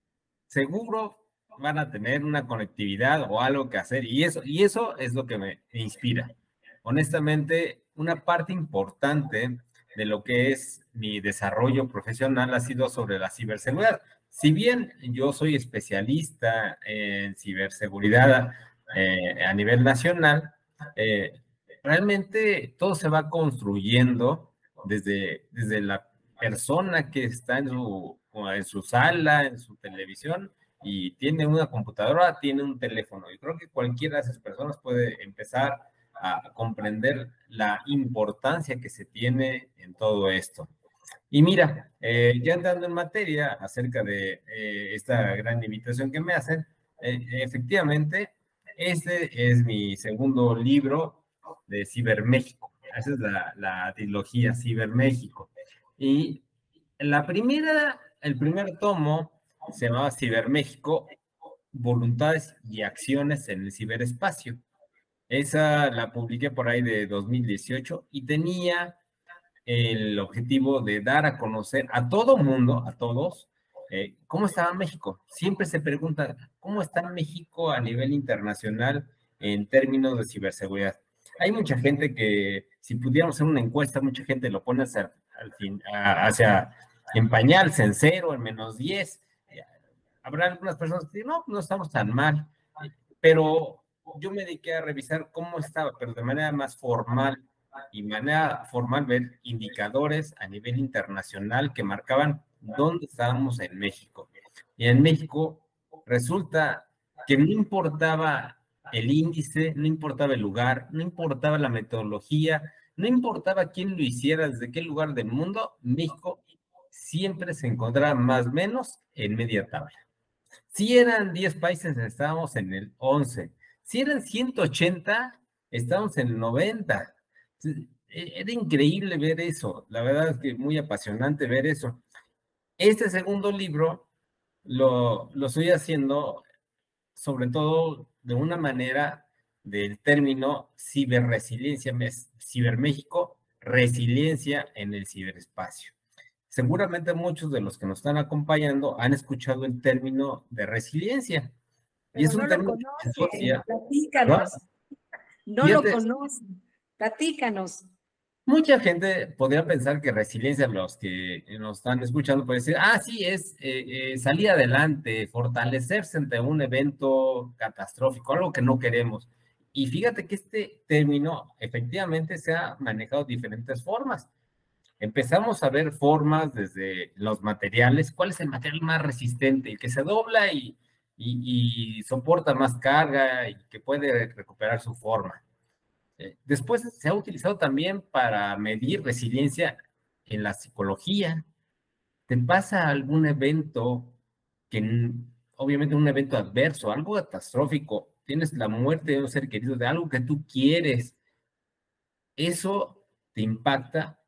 S6: seguro van a tener una conectividad o algo que hacer. Y eso, y eso es lo que me inspira. Honestamente, una parte importante de lo que es mi desarrollo profesional ha sido sobre la ciberseguridad. Si bien yo soy especialista en ciberseguridad eh, a nivel nacional, eh, realmente todo se va construyendo desde, desde la persona que está en su, en su sala, en su televisión, y tiene una computadora, tiene un teléfono. Y creo que cualquiera de esas personas puede empezar a comprender la importancia que se tiene en todo esto. Y mira, eh, ya entrando en materia acerca de eh, esta gran invitación que me hacen, eh, efectivamente, este es mi segundo libro de Ciberméxico. Esa es la, la trilogía Ciberméxico. Y la primera, el primer tomo se llamaba Ciberméxico, Voluntades y Acciones en el Ciberespacio. Esa la publiqué por ahí de dos mil dieciocho y tenía el objetivo de dar a conocer a todo mundo, a todos, eh, cómo estaba México. Siempre se pregunta, ¿cómo está México a nivel internacional en términos de ciberseguridad? Hay mucha gente que, si pudiéramos hacer una encuesta, mucha gente lo pone hacia, al fin, hacia en pañales, en cero, en menos diez. Habrá algunas personas que dicen, no, no estamos tan mal, pero yo me dediqué a revisar cómo estaba, pero de manera más formal, y de manera formal ver indicadores a nivel internacional que marcaban dónde estábamos en México. Y en México resulta que no importaba el índice, no importaba el lugar, no importaba la metodología, no importaba quién lo hiciera, desde qué lugar del mundo, México siempre se encontraba más o menos en media tabla. Si eran diez países, estábamos en el once. Si eran ciento ochenta, estábamos en el noventa. Era increíble ver eso. La verdad es que muy apasionante ver eso. Este segundo libro lo, lo estoy haciendo sobre todo de una manera del término ciberresiliencia, Ciberméxico, resiliencia en el ciberespacio. Seguramente muchos de los que nos están acompañando han escuchado el término de resiliencia.
S5: Pero
S6: y es
S5: no
S6: un
S5: lo
S6: término
S5: conocen,
S6: que se asocia,
S5: platícanos. No, no lo conocen, platícanos.
S6: Mucha gente podría pensar que resiliencia, los que nos están escuchando, puede decir, ah, sí, es eh, eh, salir adelante, fortalecerse ante un evento catastrófico, algo que no queremos. Y fíjate que este término efectivamente se ha manejado de diferentes formas. Empezamos a ver formas desde los materiales. ¿Cuál es el material más resistente? El que se dobla y, y, y soporta más carga y que puede recuperar su forma. Después se ha utilizado también para medir resiliencia en la psicología. ¿Te pasa algún evento que, obviamente un evento adverso, algo catastrófico, tienes la muerte de un ser querido, de algo que tú quieres? Eso te impacta,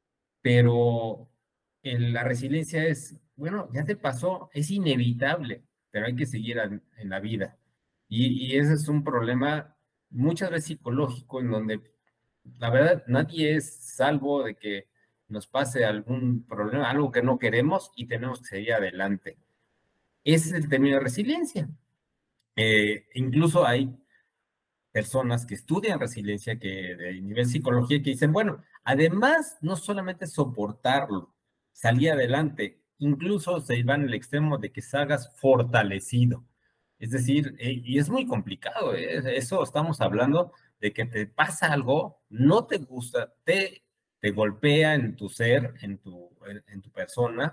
S6: pero en la resiliencia es, bueno, ya te pasó, es inevitable, pero hay que seguir en, en la vida. Y, y ese es un problema muchas veces psicológico, en donde la verdad nadie es salvo de que nos pase algún problema, algo que no queremos y tenemos que seguir adelante. Ese es el término de resiliencia. Eh, incluso hay personas que estudian resiliencia, que de nivel psicología, que dicen, bueno, además no solamente soportarlo, salir adelante, incluso se van al extremo de que salgas fortalecido. Es decir, eh, y es muy complicado, eh, eso estamos hablando de que te pasa algo, no te gusta, te, te golpea en tu ser, en tu, en, en tu persona,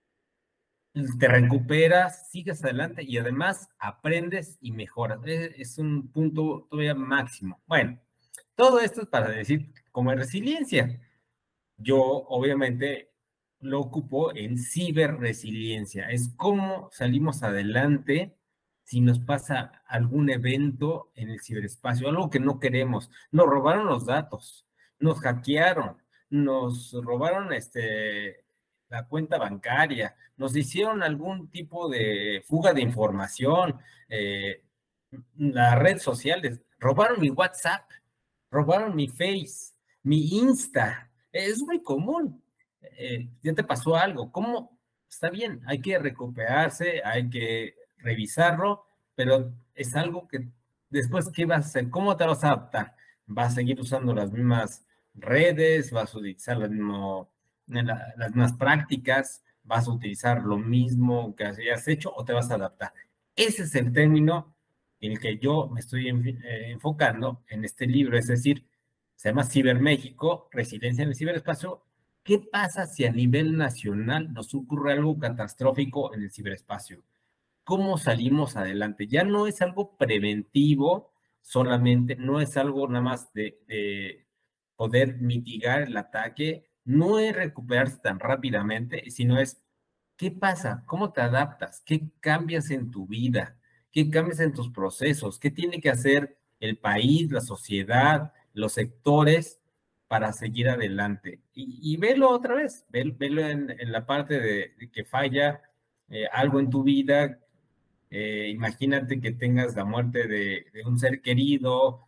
S6: te recuperas, sigues adelante y además aprendes y mejoras. Es, es un punto todavía máximo. Bueno, todo esto es para decir como resiliencia. Yo obviamente lo ocupo en ciberresiliencia. Es cómo salimos adelante si nos pasa algún evento en el ciberespacio, algo que no queremos. Nos robaron los datos, nos hackearon, nos robaron este, la cuenta bancaria, nos hicieron algún tipo de fuga de información, eh, las redes sociales, robaron mi WhatsApp, robaron mi Face, mi Insta. Es muy común. Eh, ya te pasó algo. ¿Cómo? Está bien, hay que recuperarse, hay que revisarlo, pero es algo que después, ¿qué vas a hacer? ¿Cómo te vas a adaptar? ¿Vas a seguir usando las mismas redes? ¿Vas a utilizar las, mismo, la, las mismas prácticas? ¿Vas a utilizar lo mismo que hayas hecho o te vas a adaptar? Ese es el término en el que yo me estoy eh, enfocando en este libro, es decir, se llama Ciberméxico, Resiliencia en el Ciberespacio. ¿Qué pasa si a nivel nacional nos ocurre algo catastrófico en el ciberespacio? ¿Cómo salimos adelante? Ya no es algo preventivo solamente, no es algo nada más de, de poder mitigar el ataque, no es recuperarse tan rápidamente, sino es, ¿qué pasa? ¿Cómo te adaptas? ¿Qué cambias en tu vida? ¿Qué cambias en tus procesos? ¿Qué tiene que hacer el país, la sociedad, los sectores para seguir adelante? Y, y velo otra vez, velo, velo en, en la parte de, de que falla eh, algo en tu vida. Eh, imagínate que tengas la muerte de, de un ser querido,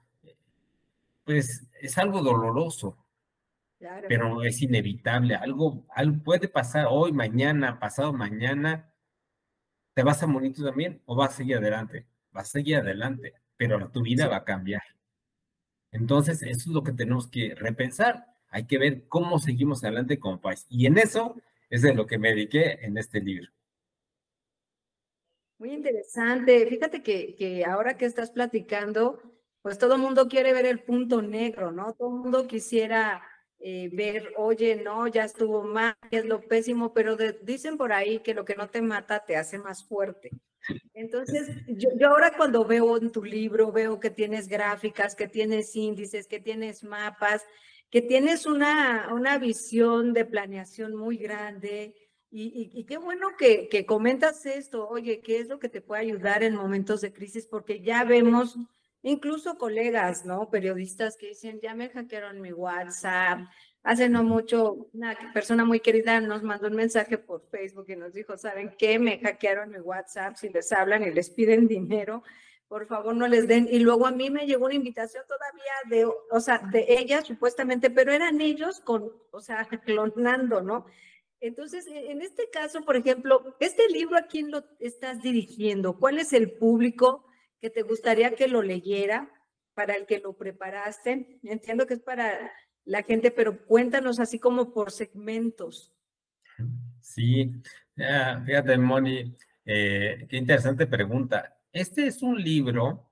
S6: pues es algo doloroso, claro, pero es inevitable. Algo, algo puede pasar hoy, mañana, pasado mañana. ¿Te vas a morir tú también o vas a seguir adelante? Vas a seguir adelante, pero tu vida va a cambiar. Entonces, eso es lo que tenemos que repensar. Hay que ver cómo seguimos adelante como país. Y en eso es de lo que me dediqué en este libro.
S5: Muy interesante. Fíjate que, que ahora que estás platicando, pues todo el mundo quiere ver el punto negro, ¿no? Todo el mundo quisiera eh, ver, oye, no, ya estuvo mal, es lo pésimo, pero de, dicen por ahí que lo que no te mata te hace más fuerte. Entonces, yo, yo ahora cuando veo en tu libro, veo que tienes gráficas, que tienes índices, que tienes mapas, que tienes una, una visión de planeación muy grande. Y, y, y qué bueno que, que comentas esto, oye, ¿qué es lo que te puede ayudar en momentos de crisis? Porque ya vemos incluso colegas, ¿no? Periodistas que dicen, ya me hackearon mi WhatsApp. Hace no mucho, una persona muy querida nos mandó un mensaje por Facebook y nos dijo, ¿saben qué? Me hackearon mi WhatsApp, si les hablan y les piden dinero, por favor no les den. Y luego a mí me llegó una invitación todavía de, o sea, de ella supuestamente, pero eran ellos con, o sea, clonando, ¿no? Entonces, en este caso, por ejemplo, este libro, ¿a quién lo estás dirigiendo? ¿Cuál es el público que te gustaría que lo leyera, para el que lo preparaste? Entiendo que es para la gente, pero cuéntanos así como por segmentos.
S6: Sí, uh, fíjate, Moni, eh, qué interesante pregunta. Este es un libro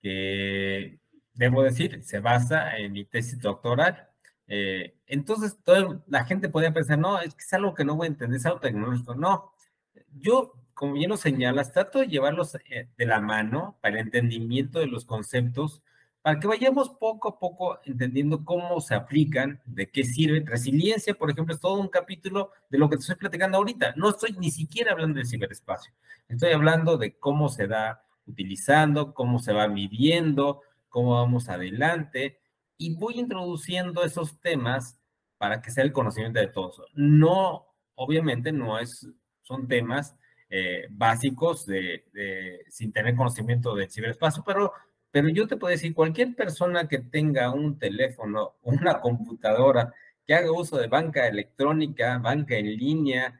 S6: que, debo decir, se basa en mi tesis doctoral. Eh, entonces, toda la gente podría pensar, no, es que es algo que no voy a entender, es algo tecnológico. No, yo, como bien lo señalas, trato de llevarlos eh, de la mano para el entendimiento de los conceptos, para que vayamos poco a poco entendiendo cómo se aplican, de qué sirven. Resiliencia, por ejemplo, es todo un capítulo de lo que te estoy platicando ahorita. No estoy ni siquiera hablando del ciberespacio. Estoy hablando de cómo se da utilizando, cómo se va midiendo, cómo vamos adelante, y voy introduciendo esos temas para que sea el conocimiento de todos. No, obviamente no es, son temas eh, básicos de, de, sin tener conocimiento del ciberespacio, pero Pero yo te puedo decir, cualquier persona que tenga un teléfono, una computadora, que haga uso de banca electrónica, banca en línea,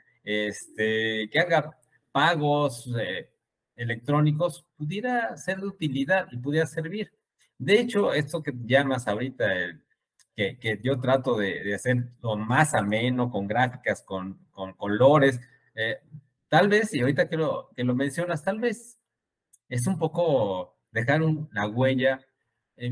S6: este, que haga pagos eh, electrónicos, pudiera ser de utilidad y pudiera servir. De hecho, esto que llamas ahorita, el, que, que yo trato de, de hacer lo más ameno, con gráficas, con, con colores, eh, tal vez, y ahorita que lo, que lo mencionas, tal vez es un poco dejar una huella. Eh,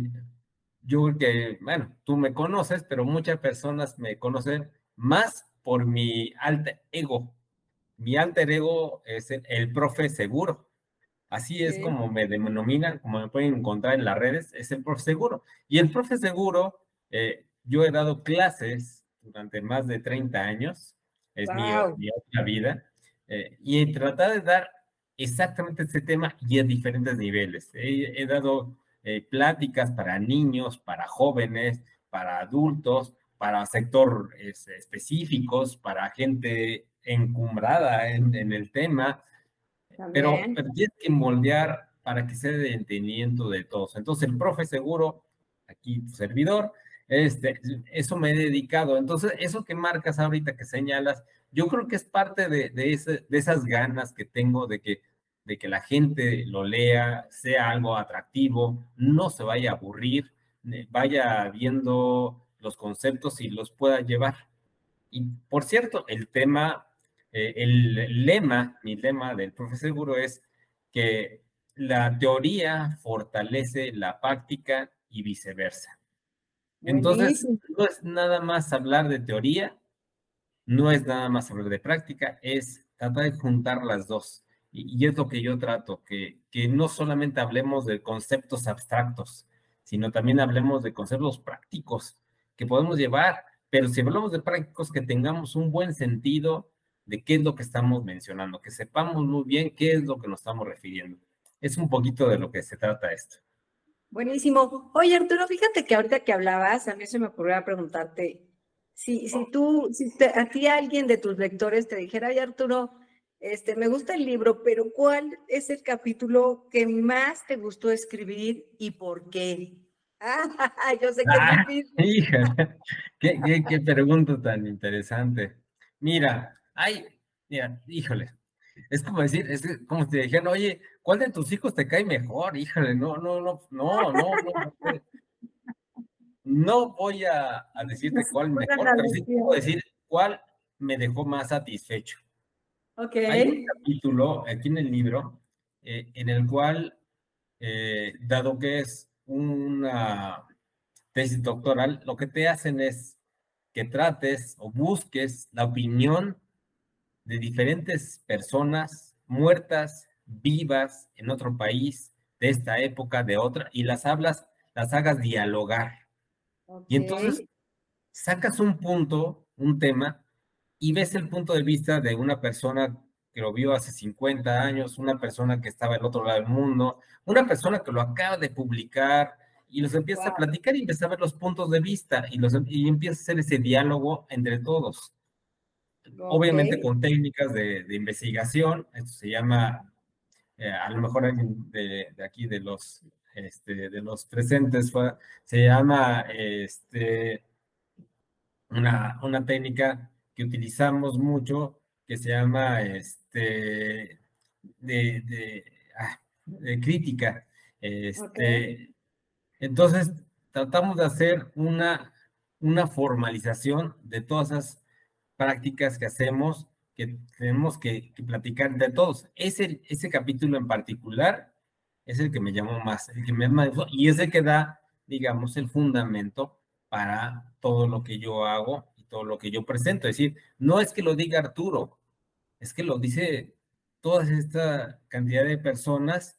S6: yo creo que, bueno, tú me conoces, pero muchas personas me conocen más por mi alter ego. Mi alter ego es el, el profe seguro. Así es
S5: Sí.
S6: como me denominan, como me pueden encontrar en las redes, es el profe seguro. Y el profe seguro, eh, yo he dado clases durante más de treinta años, es
S5: Wow.
S6: mi, mi otra vida, eh, y he tratado de dar exactamente este tema y a diferentes niveles. He, he dado eh, pláticas para niños, para jóvenes, para adultos, para sectores específicos, para gente encumbrada en, en el tema, pero, pero tienes que moldear para que sea de entendimiento de todos. Entonces, el profe seguro, aquí tu servidor, este, eso me he dedicado. Entonces, eso que marcas ahorita, que señalas, yo creo que es parte de, de, ese, de esas ganas que tengo de que, de que la gente lo lea, sea algo atractivo, no se vaya a aburrir, vaya viendo los conceptos y los pueda llevar. Y, por cierto, el tema, eh, el lema, mi lema del profe seguro es que la teoría fortalece la práctica y viceversa. Entonces,
S5: Buenísimo.
S6: no es nada más hablar de teoría, no es nada más hablar de práctica, es tratar de juntar las dos. Y, y es lo que yo trato, que, que no solamente hablemos de conceptos abstractos, sino también hablemos de conceptos prácticos que podemos llevar, pero si hablamos de prácticos, que tengamos un buen sentido de qué es lo que estamos mencionando, que sepamos muy bien qué es lo que nos estamos refiriendo. Es un poquito de lo que se trata esto.
S5: Buenísimo. Oye, Arturo, fíjate que ahorita que hablabas, a mí se me ocurrió preguntarte, si, si tú, si te, a ti alguien de tus lectores te dijera, oye, Arturo, este, me gusta el libro, pero ¿cuál es el capítulo que más te gustó escribir y por qué? Ah, yo sé que
S6: Ah,
S5: es difícil.
S6: híjole, qué, qué, qué pregunta tan interesante. Mira, ay, mira, híjole, es como decir, es como si te dijeran, oye, ¿cuál de tus hijos te cae mejor? Híjole, no, no, no, no, no, no, no, no voy a, a decirte cuál
S5: Buena
S6: mejor, pero sí te puedo
S5: analogía.
S6: decir cuál me dejó más satisfecho.
S5: Ok.
S6: Hay un capítulo aquí en el libro eh, en el cual, eh, dado que es una tesis doctoral, lo que te hacen es que trates o busques la opinión de diferentes personas muertas, vivas, en otro país, de esta época, de otra, y las hablas, las hagas dialogar.
S5: Ok.
S6: Y entonces sacas un punto, un tema, y ves el punto de vista de una persona que lo vio hace cincuenta años, una persona que estaba al otro lado del mundo, una persona que lo acaba de publicar, y los empiezas
S5: Wow.
S6: a platicar y empiezas a ver los puntos de vista, y, los, y empiezas a hacer ese diálogo entre todos. Obviamente
S5: Ok.
S6: con técnicas de, de investigación, esto se llama, eh, a lo mejor alguien de, de aquí, de los, este, de los presentes, fue, se llama este, una, una técnica que utilizamos mucho, que se llama este, de, de, ah, de crítica. Este,
S5: Ok.
S6: entonces, tratamos de hacer una, una formalización de todas esas prácticas que hacemos, que tenemos que, que platicar de todos. Ese, ese capítulo en particular es el que me llamó más, el que me más, y es el que da, digamos, el fundamento para todo lo que yo hago y todo lo que yo presento. Es decir, no es que lo diga Arturo, es que lo dice toda esta cantidad de personas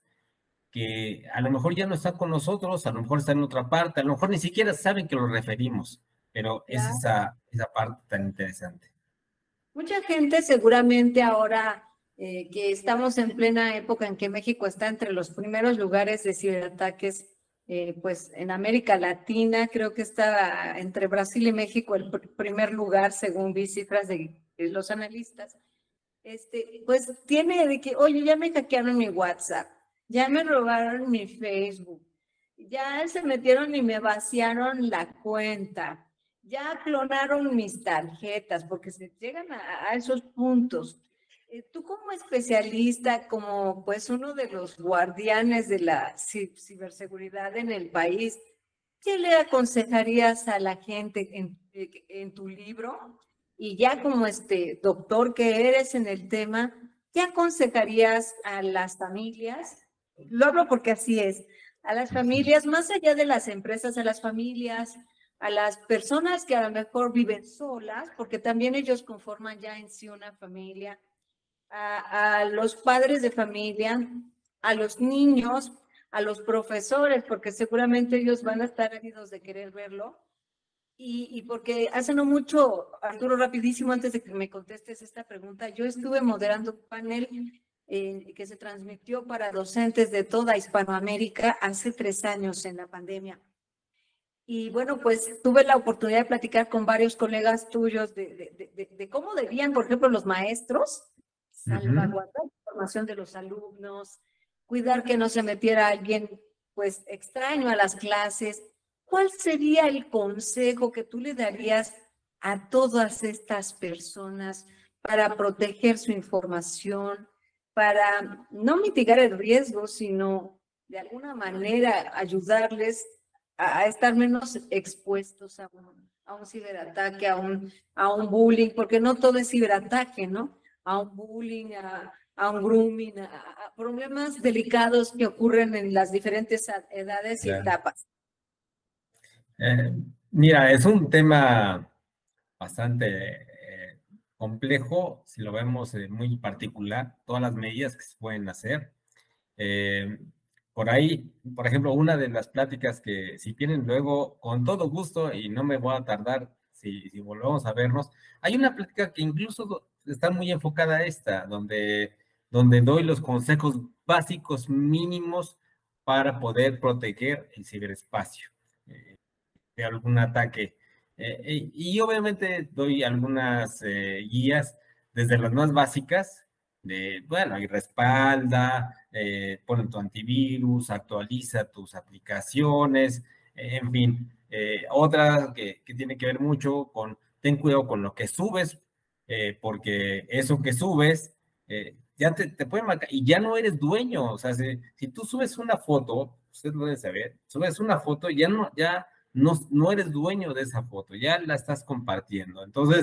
S6: que a lo mejor ya no están con nosotros, a lo mejor están en otra parte, a lo mejor ni siquiera saben que los referimos, pero es
S5: Claro.
S6: esa, esa parte tan interesante.
S5: Mucha gente seguramente ahora eh, que estamos en plena época en que México está entre los primeros lugares de ciberataques, eh, pues en América Latina, creo que está entre Brasil y México el pr primer lugar, según vi cifras de, de los analistas. Este, pues tiene de que, oye, ya me hackearon mi WhatsApp, ya me robaron mi Facebook, ya se metieron y me vaciaron la cuenta. Ya clonaron mis tarjetas, porque se llegan a, a esos puntos. Eh, tú como especialista, como pues uno de los guardianes de la ciberseguridad en el país, ¿qué le aconsejarías a la gente en, en tu libro? Y ya como este doctor que eres en el tema, ¿qué aconsejarías a las familias? Lo hablo porque así es. A las familias, más allá de las empresas, a las familias, a las personas que a lo mejor viven solas, porque también ellos conforman ya en sí una familia, a, a los padres de familia, a los niños, a los profesores, porque seguramente ellos van a estar ávidos de querer verlo, y, y porque hace no mucho, Arturo, rapidísimo, antes de que me contestes esta pregunta, yo estuve moderando un panel eh, que se transmitió para docentes de toda Hispanoamérica hace tres años en la pandemia. Y bueno, pues tuve la oportunidad de platicar con varios colegas tuyos de, de, de, de cómo debían, por ejemplo, los maestros salvaguardar la información de los alumnos, cuidar que no se metiera alguien pues extraño a las clases. ¿Cuál sería el consejo que tú le darías a todas estas personas para proteger su información, para no mitigar el riesgo, sino de alguna manera ayudarles a estar menos expuestos a un, a un ciberataque, a un, a un bullying, porque no todo es ciberataque, ¿no? A un bullying, a, a un grooming, a, a problemas delicados que ocurren en las diferentes edades y
S6: Claro.
S5: etapas.
S6: Eh, mira, es un tema bastante eh, complejo, si lo vemos eh, muy particular, todas las medidas que se pueden hacer. Eh, por ahí, por ejemplo, una de las pláticas que si tienen luego, con todo gusto, y no me voy a tardar si, si volvemos a vernos, hay una plática que incluso está muy enfocada a esta, donde, donde doy los consejos básicos mínimos para poder proteger el ciberespacio eh, de algún ataque. Eh, y obviamente doy algunas eh, guías desde las más básicas, de, bueno, y respalda, eh, pon tu antivirus, actualiza tus aplicaciones, eh, en fin. Eh, otra que, que tiene que ver mucho con, ten cuidado con lo que subes, eh, porque eso que subes, eh, ya te, te pueden marcar, y ya no eres dueño, o sea, si, si tú subes una foto, usted lo debe saber, subes una foto, ya no, ya no, no eres dueño de esa foto, ya la estás compartiendo. Entonces,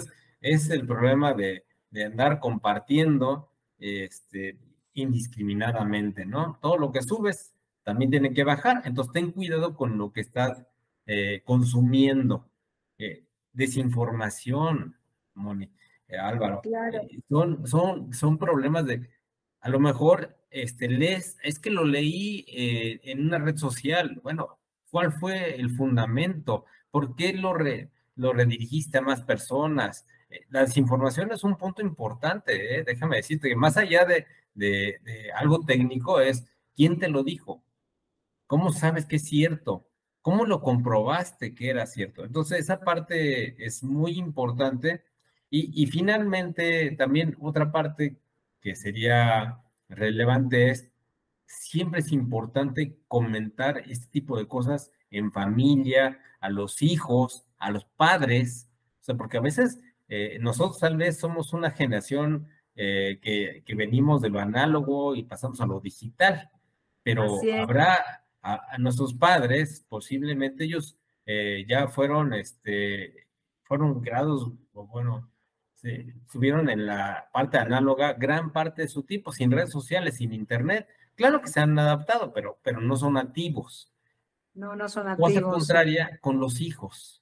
S6: Es el problema de, de andar compartiendo este, indiscriminadamente, ¿no? Todo lo que subes también tiene que bajar, entonces ten cuidado con lo que estás eh, consumiendo. Eh, desinformación, Moni, eh, Álvaro,
S5: Claro.
S6: eh, son, son, son problemas de, a lo mejor, este, lees, es que lo leí eh, en una red social, bueno, ¿cuál fue el fundamento? ¿Por qué lo, re, lo redirigiste a más personas? Eh, la desinformación es un punto importante, eh, déjame decirte que más allá de, de, de algo técnico es, ¿quién te lo dijo? ¿Cómo sabes que es cierto? ¿Cómo lo comprobaste que era cierto? Entonces, esa parte es muy importante. Y, y finalmente, también otra parte que sería relevante es, siempre es importante comentar este tipo de cosas en familia, a los hijos, a los padres, o sea, porque a veces eh, nosotros tal vez somos una generación eh, que, que venimos de lo análogo y pasamos a lo digital, pero
S5: Así es.
S6: habrá a, a nuestros padres, posiblemente ellos eh, ya fueron, este, fueron grados, o bueno, se subieron en la parte análoga gran parte de su tiempo, sin redes sociales, sin internet. Claro que se han adaptado, pero, pero no son nativos.
S5: No, no son
S6: Cosa
S5: nativos.
S6: contraria con los hijos.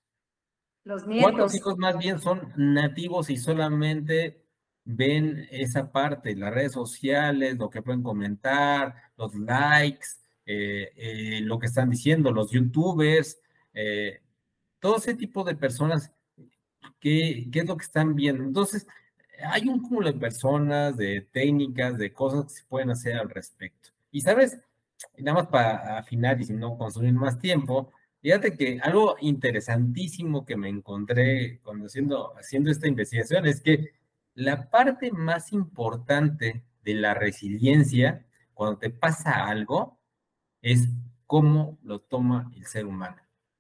S5: Los
S6: ¿Cuántos
S5: nietos.
S6: hijos más bien son nativos y solamente ven esa parte, las redes sociales, lo que pueden comentar, los likes, eh, eh, lo que están diciendo, los youtubers, eh, todo ese tipo de personas, ¿qué, qué es lo que están viendo? Entonces, hay un cúmulo de personas, de técnicas, de cosas que se pueden hacer al respecto. Y sabes, nada más para afinar y si no consumir más tiempo, fíjate que algo interesantísimo que me encontré cuando haciendo, haciendo esta investigación es que la parte más importante de la resiliencia, cuando te pasa algo, es cómo lo toma el ser humano.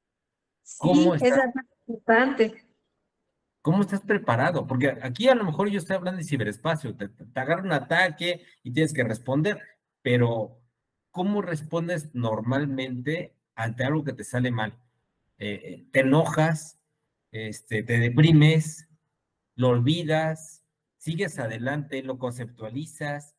S6: ¿Cómo
S5: Sí,
S6: está?
S5: esa es más importante.
S6: ¿Cómo estás preparado? Porque aquí a lo mejor yo estoy hablando de ciberespacio, te, te agarra un ataque y tienes que responder, pero ¿cómo respondes normalmente ante algo que te sale mal? Eh, ¿te enojas? Este, ¿te deprimes? ¿Lo olvidas? ¿Sigues adelante? ¿Lo conceptualizas?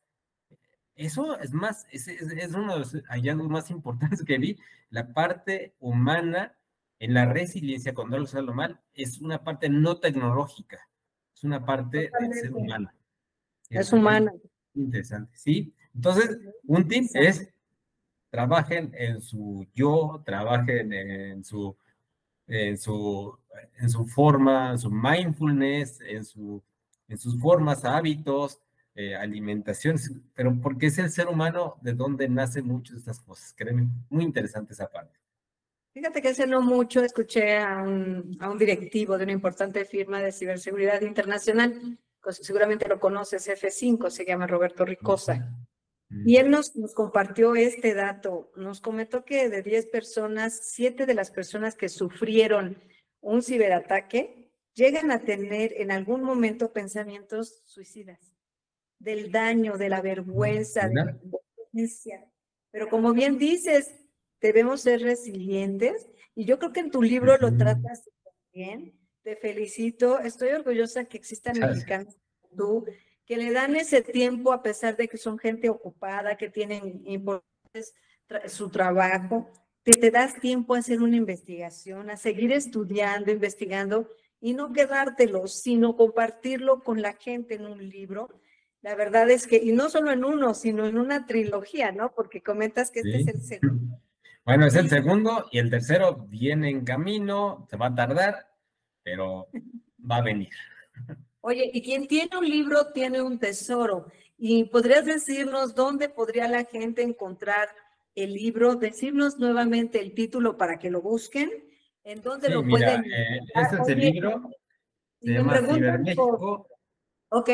S6: Eso es más, es, es, es uno de los hallazgos más importantes que vi, la parte humana en la resiliencia cuando algo sale mal, es una parte no tecnológica, es una parte del ser
S5: Totalmente.
S6: humano.
S5: Es
S6: Es,
S5: humana.
S6: es interesante, ¿sí? Entonces, un tip es, trabajen en su yo, trabajen en su, en su, en su forma, en su mindfulness, en, su, en sus formas, hábitos, eh, alimentación, pero porque es el ser humano de donde nacen muchas de estas cosas, créeme, muy interesante esa parte.
S5: Fíjate que hace no mucho escuché a un, a un directivo de una importante firma de ciberseguridad internacional, pues seguramente lo conoces, F cinco, se llama Roberto Ricosa. Y él nos, nos compartió este dato, nos comentó que de diez personas, siete de las personas que sufrieron un ciberataque llegan a tener en algún momento pensamientos suicidas, del daño, de la vergüenza, de la impotencia. Pero como bien dices, debemos ser resilientes y yo creo que en tu libro lo tratas bien. Te felicito, estoy orgullosa que existan mexicanos como tú, que le dan ese tiempo a pesar de que son gente ocupada, que tienen importantes tra su trabajo, que te das tiempo a hacer una investigación, a seguir estudiando, investigando y no quedártelo, sino compartirlo con la gente en un libro. La verdad es que, y no solo en uno, sino en una trilogía, ¿no? Porque comentas que este
S6: sí.
S5: es el segundo.
S6: Bueno, es el segundo y el tercero viene en camino, se va a tardar, pero va a venir.
S5: Oye, y quien tiene un libro tiene un tesoro. ¿Y podrías decirnos dónde podría la gente encontrar el libro? Decirnos nuevamente el título para que lo busquen. ¿En dónde
S6: Sí,
S5: lo
S6: mira,
S5: pueden?
S6: eh, este es el
S5: Oye,
S6: libro,
S5: y
S6: se
S5: me
S6: llama
S5: preguntan por...
S6: Ciberméxico,
S5: Ok.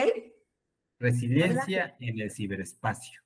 S6: Resiliencia
S5: Adelante.
S6: en el ciberespacio.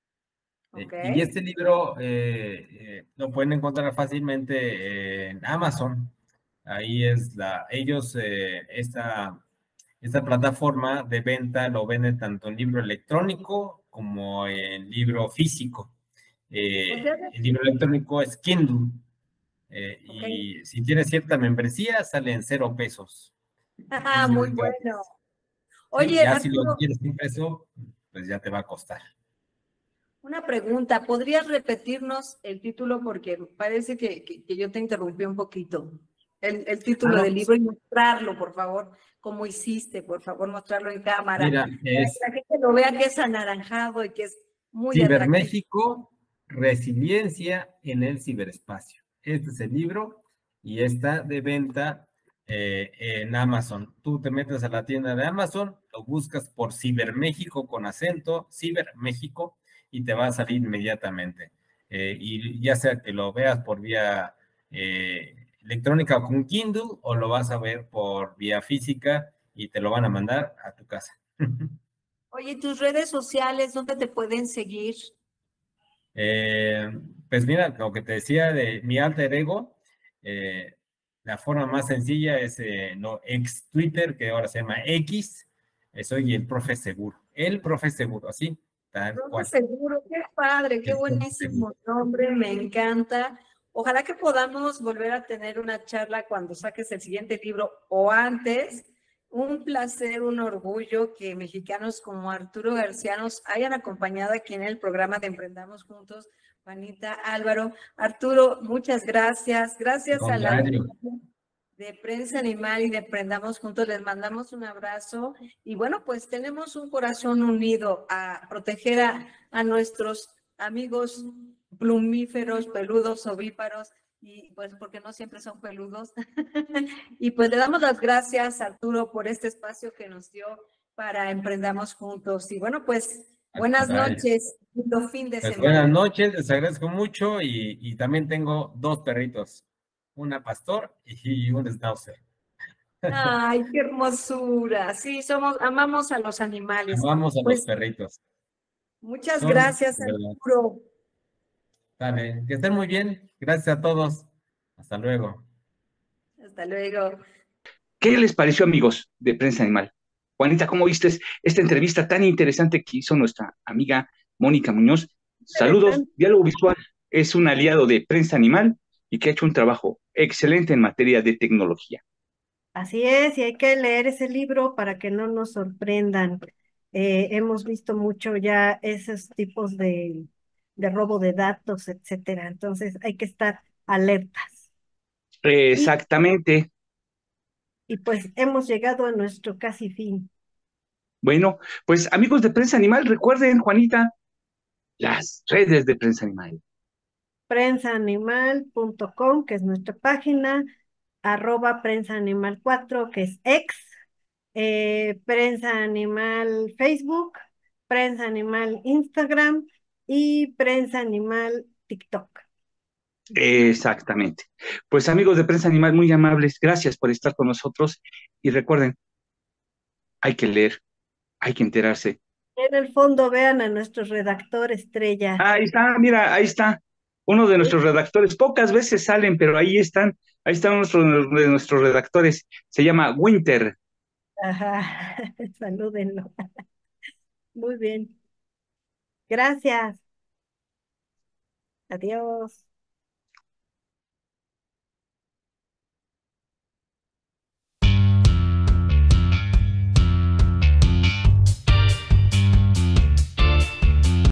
S5: Ok.
S6: Eh, y este libro eh, eh, lo pueden encontrar fácilmente en Amazon. Ahí es la, ellos, eh, esta, esta plataforma de venta lo venden tanto en libro electrónico como en libro físico. Eh, el libro electrónico es Kindle. Eh,
S5: Okay.
S6: Y si tienes cierta membresía, sale en cero pesos.
S5: Ah,
S6: Es
S5: muy
S6: gratis.
S5: bueno.
S6: Sí,
S5: Oye,
S6: ya si lo
S5: Arturo,
S6: quieres impreso, pues ya te va a costar.
S5: una pregunta. ¿Podrías repetirnos el título? Porque parece que, que, que yo te interrumpí un poquito. El, el
S6: Ah,
S5: título
S6: no,
S5: del libro y mostrarlo, por favor, como hiciste, por favor, mostrarlo en cámara,
S6: mira,
S5: para que
S6: es
S5: la gente lo vea que es anaranjado y que es muy atractivo.
S6: Ciberméxico, Resiliencia en el Ciberespacio. Este es el libro y está de venta eh, en Amazon. Tú te metes a la tienda de Amazon, lo buscas por Ciberméxico con acento, Ciberméxico, y te va a salir inmediatamente. Eh, y ya sea que lo veas por vía eh, electrónica con Kindle o lo vas a ver por vía física y te lo van a mandar a tu casa.
S5: Oye, tus redes sociales, ¿dónde te pueden seguir?
S6: Eh, pues mira, lo que te decía de mi alter ego, eh, la forma más sencilla es eh, no, ex Twitter, que ahora se llama X, eh, soy el profe seguro, el profe seguro, así, tal
S5: Profe
S6: cual,
S5: Seguro, qué padre, qué
S6: el profe seguro.
S5: buenísimo nombre, me encanta. Ojalá que podamos volver a tener una charla cuando saques el siguiente libro o antes. Un placer, un orgullo que mexicanos como Arturo García nos hayan acompañado aquí en el programa de Emprendamos Juntos. Juanita, Álvaro, Arturo, muchas gracias.
S6: Al
S5: Gracias a la
S6: contrario,
S5: de Prensa Animal y de Emprendamos Juntos. Les mandamos un abrazo y bueno, pues tenemos un corazón unido a proteger a, a nuestros amigos plumíferos, peludos, ovíparos, y pues porque no siempre son peludos. Y pues le damos las gracias, Arturo, por este espacio que nos dio para Emprendamos Juntos. Y bueno, pues
S6: al
S5: buenas
S6: contrario.
S5: noches, lindo fin de
S6: Pues
S5: semana.
S6: buenas noches, les agradezco mucho y, y también tengo dos perritos, una pastor y un schnauzer.
S5: Ay, qué hermosura. Sí, somos, amamos a los animales.
S6: Amamos a los
S5: Pues
S6: perritos.
S5: muchas
S6: Son,
S5: gracias,
S6: de verdad.
S5: Arturo.
S6: Dale, que estén muy bien. Gracias a todos. Hasta luego.
S5: Hasta luego.
S1: ¿Qué les pareció, amigos de Prensa Animal? Juanita, ¿cómo viste esta entrevista tan interesante que hizo nuestra amiga Mónica Muñoz? Saludos,
S2: Interesante.
S1: Diálogo Visual es un aliado de Prensa Animal y que ha hecho un trabajo excelente en materia de tecnología.
S2: Así es, y hay que leer ese libro para que no nos sorprendan. Eh, hemos visto mucho ya esos tipos de, de robo de datos, etcétera. Entonces hay que estar alertas. Y,
S1: Exactamente.
S2: y pues hemos llegado a nuestro casi fin.
S1: Bueno, pues amigos de Prensa Animal, recuerden, Juanita, las redes de Prensa Animal.
S2: prensa animal punto com, que es nuestra página, arroba prensa animal cuatro, que es ex, eh, Prensa Animal Facebook, Prensa Animal Instagram y Prensa Animal TikTok.
S1: Exactamente. Pues amigos de Prensa Animal, muy amables, gracias por estar con nosotros y recuerden, hay que leer, hay que enterarse.
S2: En el fondo vean a nuestro redactor estrella.
S1: Ahí está, mira, ahí está, uno de nuestros redactores, pocas veces salen, pero ahí están, ahí está uno de nuestros redactores, se llama Winter.
S2: Ajá, salúdenlo. Muy bien. Gracias. Adiós.